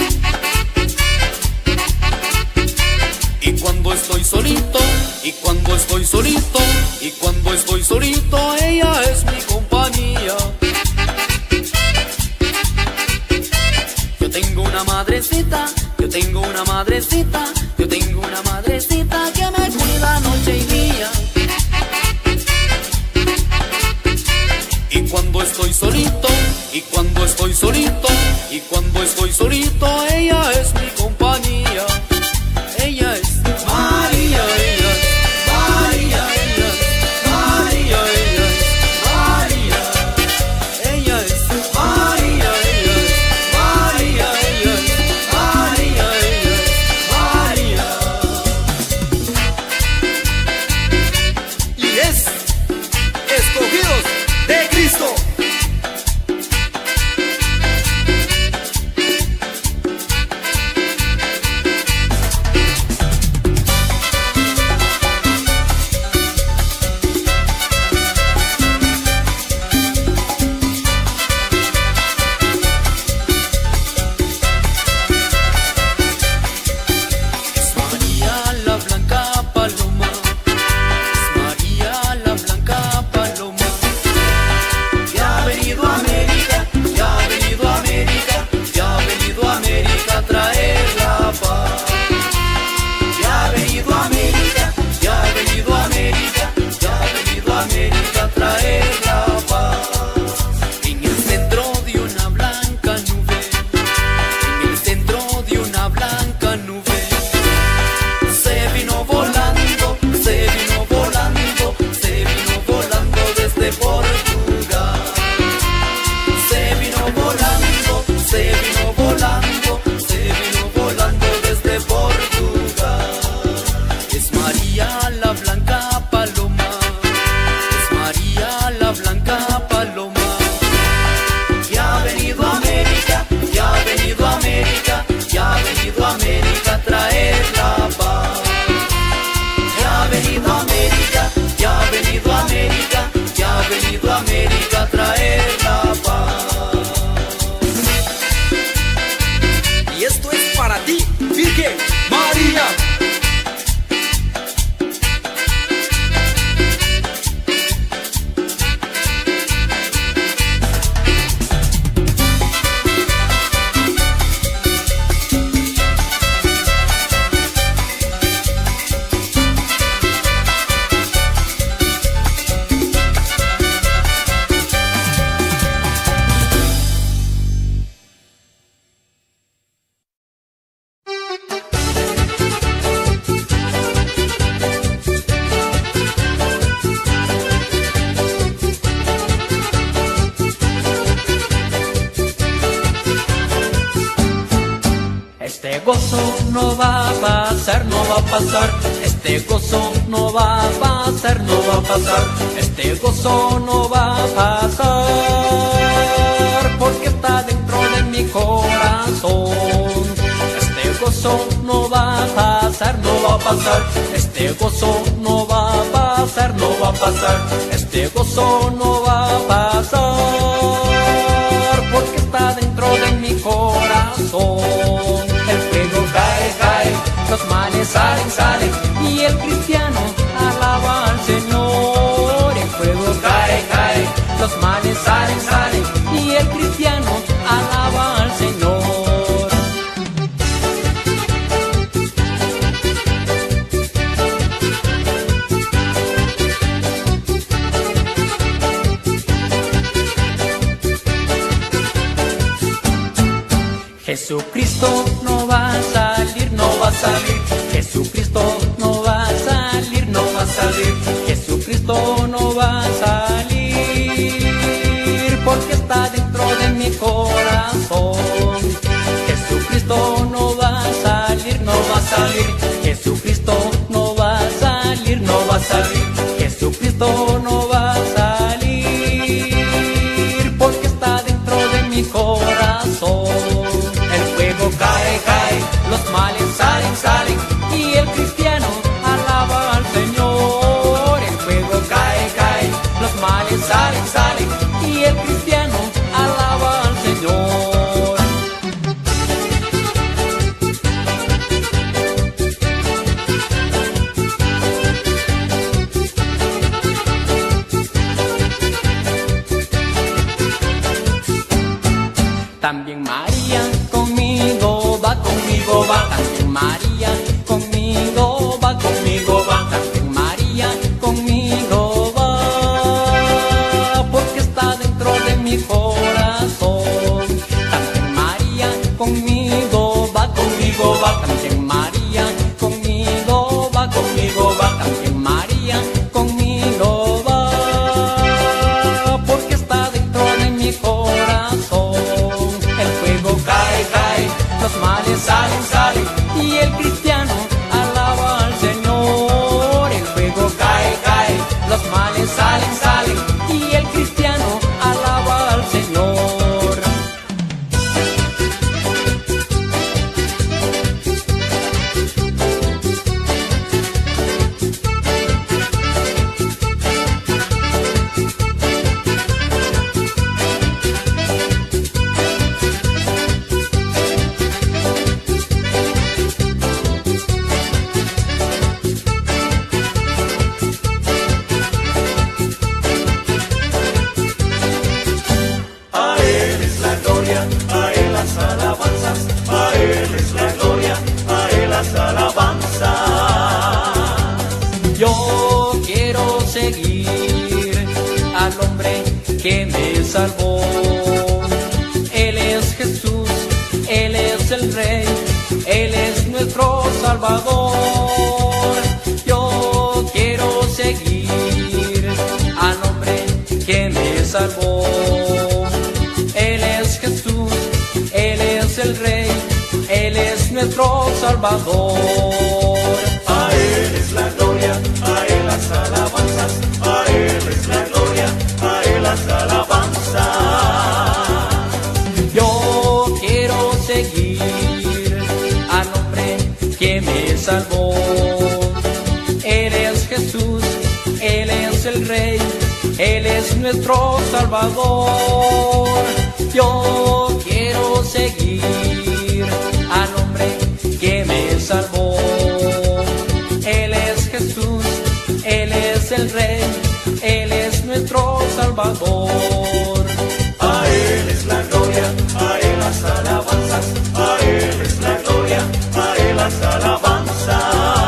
Y cuando estoy solito, y cuando estoy solito, y cuando estoy solito, ella es mi compañía. Yo tengo una madrecita, yo tengo una madrecita, yo tengo una madrecita que me cuida noche y día. Y cuando estoy solito, y cuando estoy solito, y cuando estoy solito, ella es mi compañía. Ella es María, ella es María, ella es María, ella es María. Ella es María, ella es María, ella es María, ella es María. Y es escogidos de Cristo. Es María la blanca paloma, es María la blanca paloma. Ya ha venido a América, ya ha venido a América, ya ha venido a América a traer la paz. Ya ha venido a América, ya ha venido a América, ya ha venido a América a traer la paz. En el centro de una blanca nube, en el centro de una blanca nube, se vino volando, se vino volando, se vino volando desde Portugal. Se vino volando, se vino volando, se vino volando desde Portugal. Es María la blanca paloma, es María la blanca paloma. Ya ha venido a América, ya ha venido a América, ya ha venido a América a traer la paz. Ya ha venido a América, ya ha venido a América, ya ha venido a América a traer la paz. Y esto es para ti, Virgen María. Este gozo no va a pasar, no va a pasar. Este gozo no va a pasar, no va a pasar. Este gozo no va a pasar, porque está dentro de mi corazón. Este gozo no va a pasar, no va a pasar. Este gozo no va a pasar, no va a pasar, este gozo no va a pasar, porque está dentro de mi corazón. El fuego cae, cae, los males salen, salen, y el cristiano alaba al Señor. El fuego cae, cae, los males salen, salen, y el cristiano alaba al Señor. Jesucristo no va a salir, no va a salir. Jesucristo no va a salir, no va a salir. Jesucristo no va a salir, porque está dentro de mi corazón. Jesucristo no va a salir, no va a salir. Jesucristo no va a salir, no va a salir. Jesucristo no va a salir, porque está dentro de mi corazón. Cae, cae, los males salen, salen, y el cristiano alaba al Señor. El fuego cae, cae, los males salen, salen, y el cristiano alaba al Señor. También María conmigo va, conmigo va, también María conmigo va, conmigo va, también María conmigo va, porque está dentro de mi corazón. También María conmigo va, conmigo va, también María conmigo va, conmigo va, también María conmigo va, porque está dentro de mi corazón. El fuego cae, cae, los males salen, salen, y el cristiano alaba al Señor. El fuego cae, cae, los males salen, salen, y el cristiano alaba al Señor. Yo quiero seguir al hombre que me salvó. Él es Jesús, Él es el Rey, Él es nuestro Salvador. Yo quiero seguir al hombre que me salvó. Él es Jesús, Él es el Rey, Él es nuestro Salvador. A Él es la gloria, a Él las alabanzas, a Él es la gloria, a Él las alabanzas. Yo quiero seguir al hombre que me salvó. Él es Jesús, Él es el Rey, Él es nuestro Salvador. Yo quiero seguir al hombre que me salvó. Él es Jesús, Él es el Rey, Él es nuestro Salvador. A Él es la gloria, a Él las alabanzas, a Él es la gloria, a Él las alabanzas.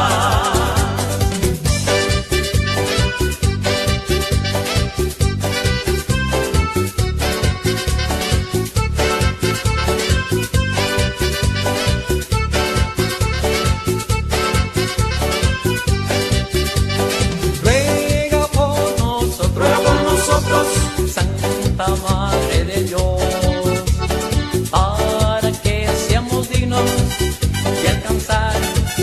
Santa Madre de Dios, para que seamos dignos de alcanzar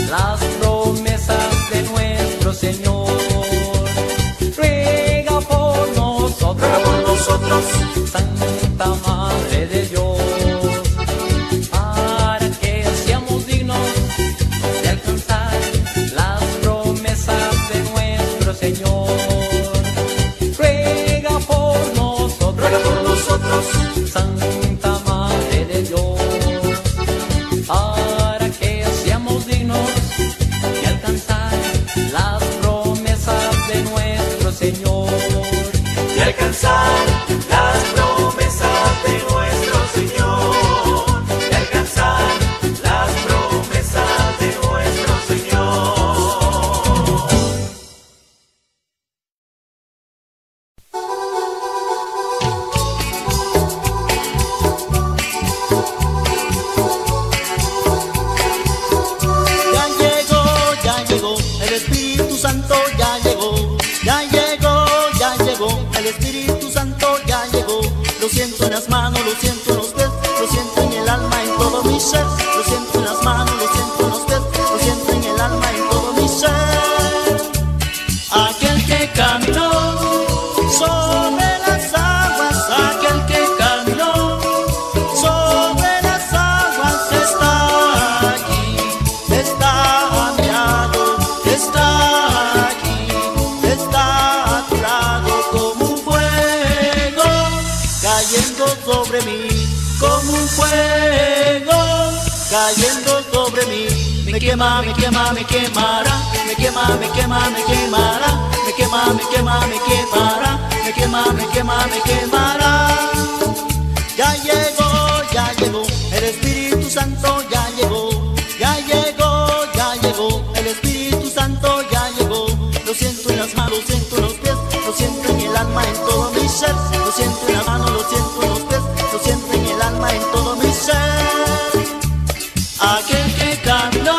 alcanzar las promesas de nuestro Señor, de alcanzar las promesas de nuestro Señor. Ya llegó, ya llegó, el Espíritu Santo ya llegó. Ya llegó, ya llegó, el Espíritu Santo ya llegó. Lo siento en las manos, lo siento en los pies, lo siento en el alma, en todo mi ser. Lo siento en las manos, lo siento en los pies, lo siento en el alma, en todo mi ser. Aquel que caminó sobre las aguas, aquel que caminó sobre las aguas está aquí, está a mi lado, está aquí, está a tu lado como un fuego cayendo sobre mí, como un fuego cayendo sobre mí. Me quema, me quema, me quemará, me quema, me quema, me quemará, me quema, me quema, me quemará, me quema, me quema, me quemará. Ya llegó, ya llegó, el Espíritu Santo ya llegó. Ya llegó, ya llegó, el Espíritu Santo ya llegó. Lo siento en las manos, lo siento en los pies, lo siento en el alma, en todo mi ser. Lo siento en las manos, lo siento en los pies, lo siento en el alma, en todo mi ser. Aquel que caminó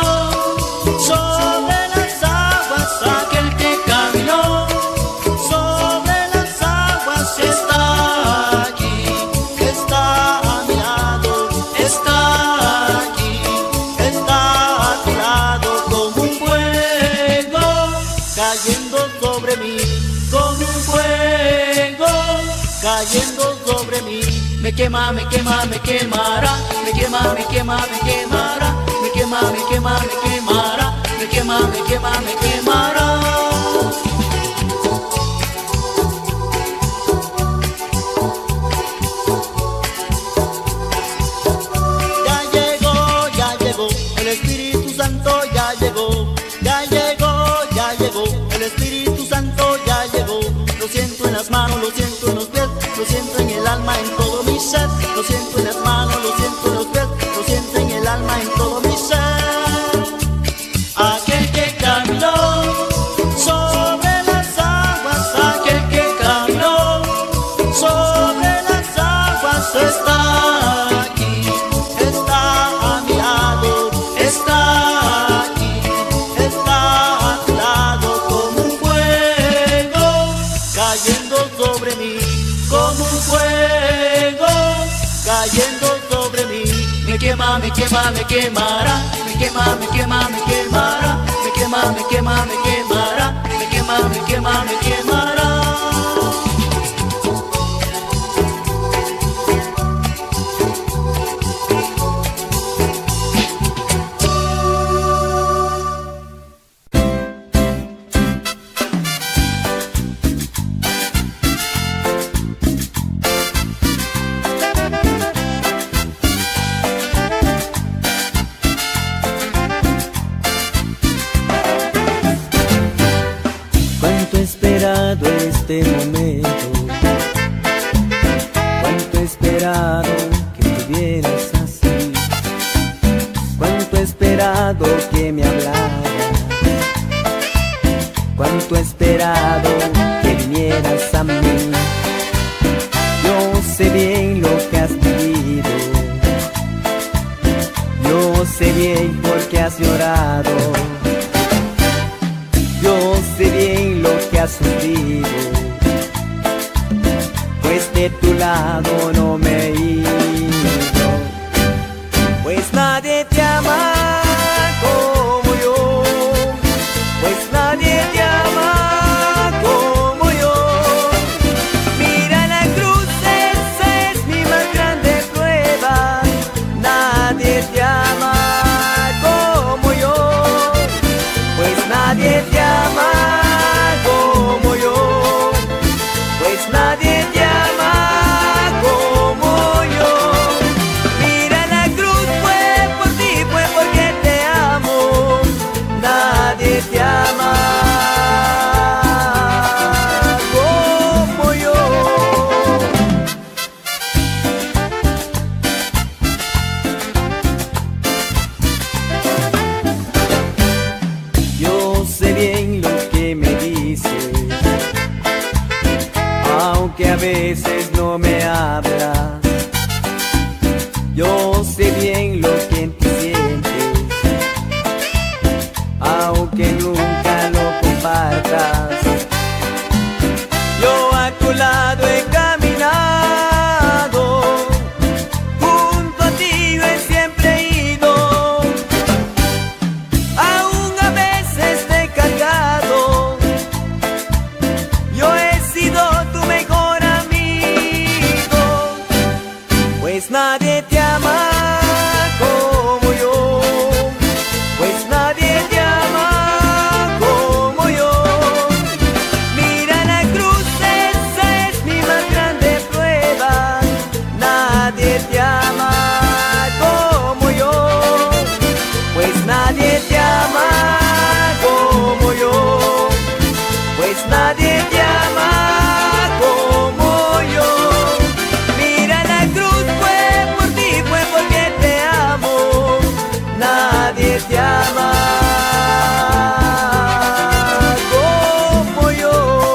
sobre las aguas, aquel que caminó sobre las aguas está aquí, está a mi lado, está aquí, está a tu lado como un fuego cayendo sobre mí, como un fuego cayendo sobre mí. Me quema, me quema, me quemará, me quema, me quema, me quemará, me quema, me quema, me quemará, me quema, me quema, me quemará. Ya llegó, ya llegó, el Espíritu Santo ya llegó. Ya llegó, ya llegó, el Espíritu Santo ya llegó. Lo siento en las manos, lo siento en los pies, lo siento en el alma, en todo mi ser. Lo siento en las manos, lo siento en los pies, lo siento en el alma, en todo mi ser. Aquel que caminó sobre las aguas, aquel que caminó sobre las aguas está aquí, está a mi lado, está aquí, está a tu lado como un fuego cayendo sobre mí, como un fuego cayendo sobre mí. Me quema, me quema, me quemará, me quema, me quema, me quemará, me quema, me quema, me quemará, me quema, me quema, me quemará. Cuánto he esperado este momento, cuánto he esperado que estuvieras así, cuánto he esperado que me hablaras, cuánto he esperado que vinieras a mí. Yo sé bien lo que has vivido, yo sé bien por qué has llorado, yo sé bien lo que has sufrido, pues de tu lado no me he ido. Pues nadie te ama como yo, pues nadie te ama como yo. Mira la cruz, esa es mi más grande prueba. Nadie te ama como yo, pues nadie te ama como yo, pues nadie te ama como veces no me hablas. Yo sé bien lo que en ti sientes, aunque nunca lo compartas. Yo a tu lado he caminado, junto a ti yo he siempre ido. Aún a veces te he cargado, yo he sido tu mejor amigo. Pues nadie te ama como yo, pues nadie te ama como yo. Mira la cruz, esa es mi más grande prueba. Nadie te ama como yo, pues nadie te ama como yo, pues nadie te ama como yo. Mira la cruz, fue por ti, fue porque te amo. Nadie te ama como yo.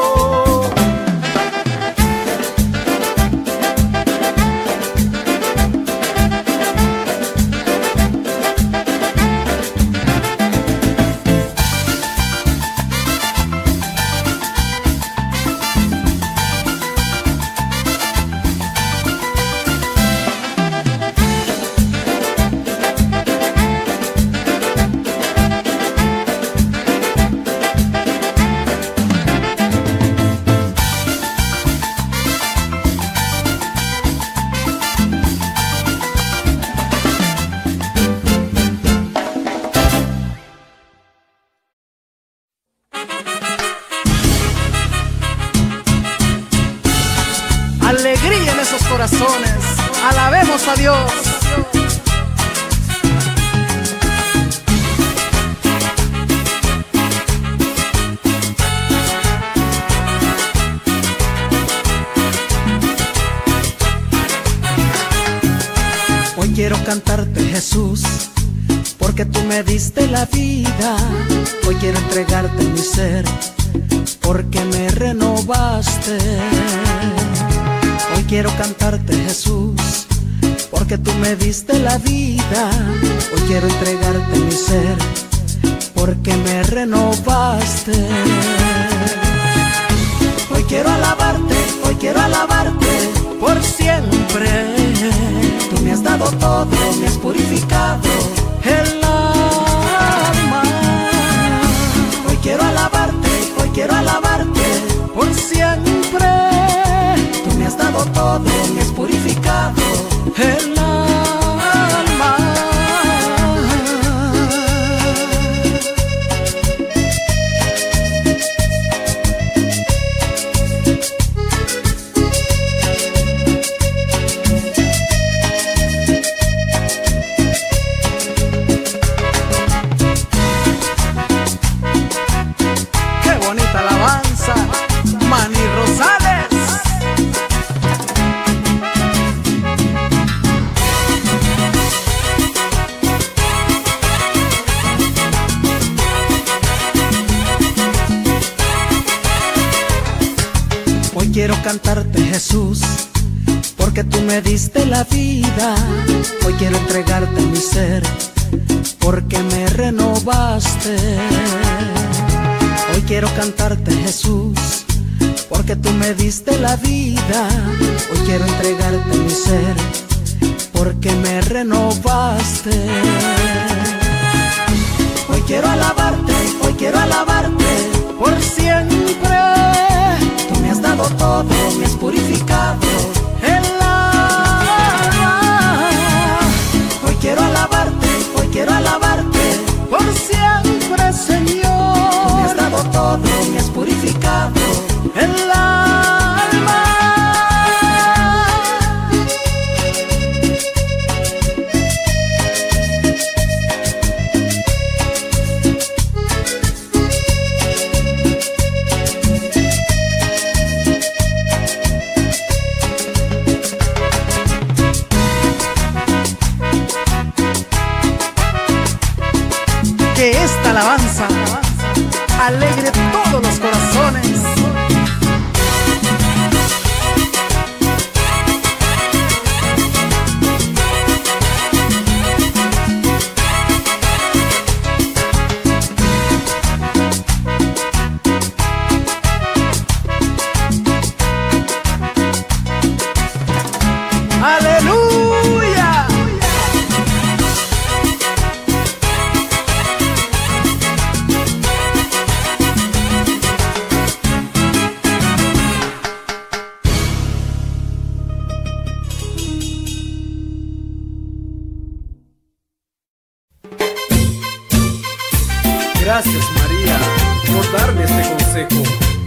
Alegría en esos corazones, alabemos a Dios. Hoy quiero cantarte, Jesús, porque tú me diste la vida. Hoy quiero entregarte mi ser, porque me renovaste. Hoy quiero cantarte, Jesús, porque tú me diste la vida. Hoy quiero entregarte mi ser, porque me renovaste. Hoy quiero alabarte, hoy quiero alabarte por siempre. Tú me has dado todo, me has purificado el alma. Hoy quiero alabarte, hoy quiero alabarte por siempre. Tú me has dado todo, me has purificado el alma. Qué bonita alabanza, Manny Rosales. Hoy quiero cantarte, Jesús, porque tú me diste la vida. Hoy quiero entregarte mi ser, porque me renovaste. Hoy quiero cantarte, Jesús, porque tú me diste la vida. Hoy quiero entregarte mi ser, porque me renovaste. Hoy quiero alabarte, hoy quiero alabarte por siempre. Tú me has dado todo, me has purificado el alma. Hoy quiero alabarte, hoy quiero alabarte por siempre, Señor. Tú me has dado todo, me has purificado el alma. Que esta alabanza alegre todos los corazones. Gracias, María, por darme este consejo.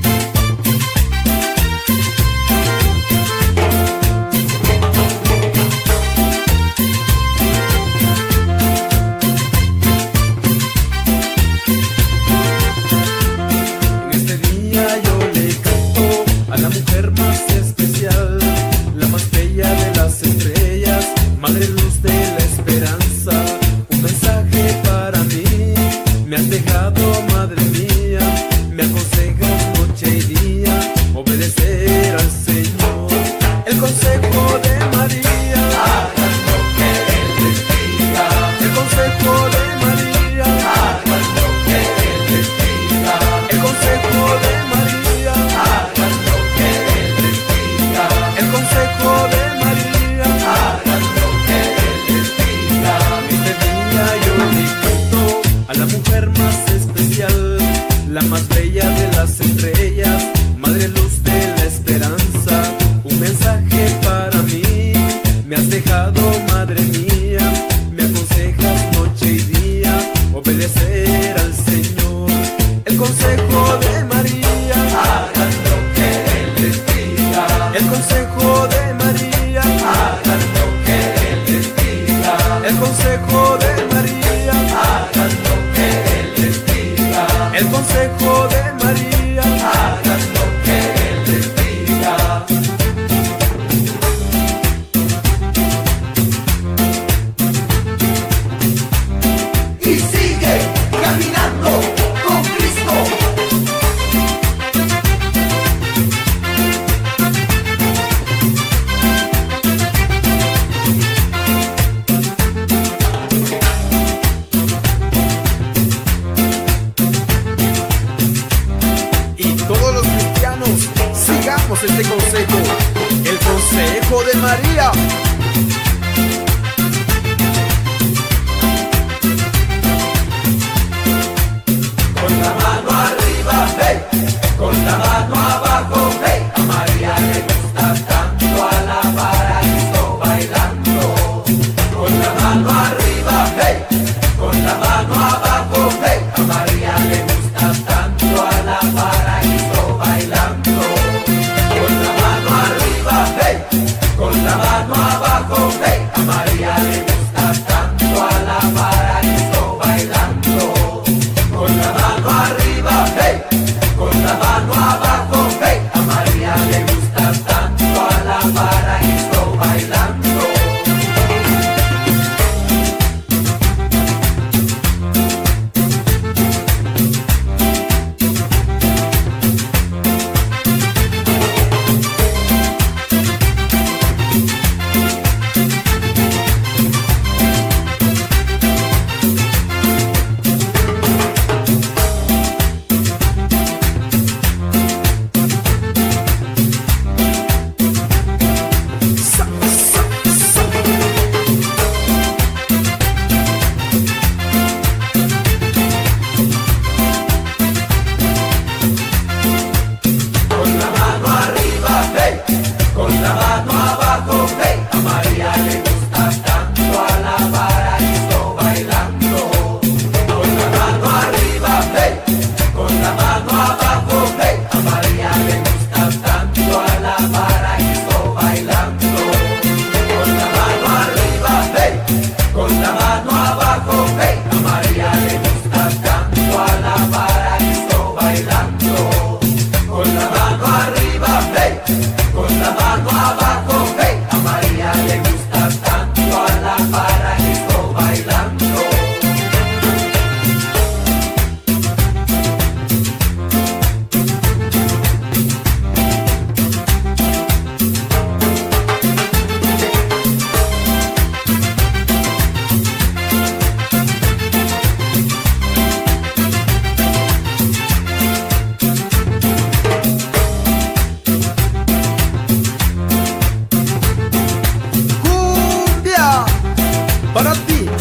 En este día yo le canto a la mujer más especial, la más bella de las estrellas, madre luz de la esperanza. Un mensaje para mí, me has dejado, madre mía, me aconsejas noche y día, obedecer al Señor. El consejo de María, hagan lo que Él les diga. El consejo de María, hagan lo que Él les diga. El consejo de María, hagan lo que Él les diga. El consejo de María, hagan lo que Él les diga. Este día yo le canto a la mujer más especial, la más bella de las estrellas, madre luz de la esperanza. Un mensaje para mí, me has dejado, madre mía, me aconsejas noche y día, obedecer al Señor. El consejo de María, hagan lo que Él les diga. El consejo de María, hagan lo que Él les diga. El consejo de María, hagan lo que Él les diga. El consejo de María, hagan lo que Él les diga. Y sigue caminando con Cristo. Y todos los cristianos sigamos este consejo, el consejo de María. Con la mano arriba, hey, con la mano abajo, hey, a María le gusta tanto alabar a Cristo bailando. Con la mano arriba, hey, con la mano abajo, hey, a María le gusta tanto alabar a Cristo bailando. Con la mano arriba, hey, con la mano abajo, hey, a María le gusta tanto alabar a Cristo bailando. Con la mano arriba, hey, con la mano abajo, hey, a María le gusta tanto alabar a Cristo bailando. Con la mano arriba, hey, con la mano abajo, hey, a María le gusta tanto alabar a Cristo bailando. Con la mano arriba, hey, con la mano abajo, hey, a María le gusta tanto alabar a Cristo bailando. Con la mano arriba, hey, con la mano abajo, hey, a María le gusta tanto alabar a Cristo bailando. Con la mano arriba, hey, con la mano abajo, hey, a María le gusta tanto alabar a Cristo bailando. Cumbia para ti.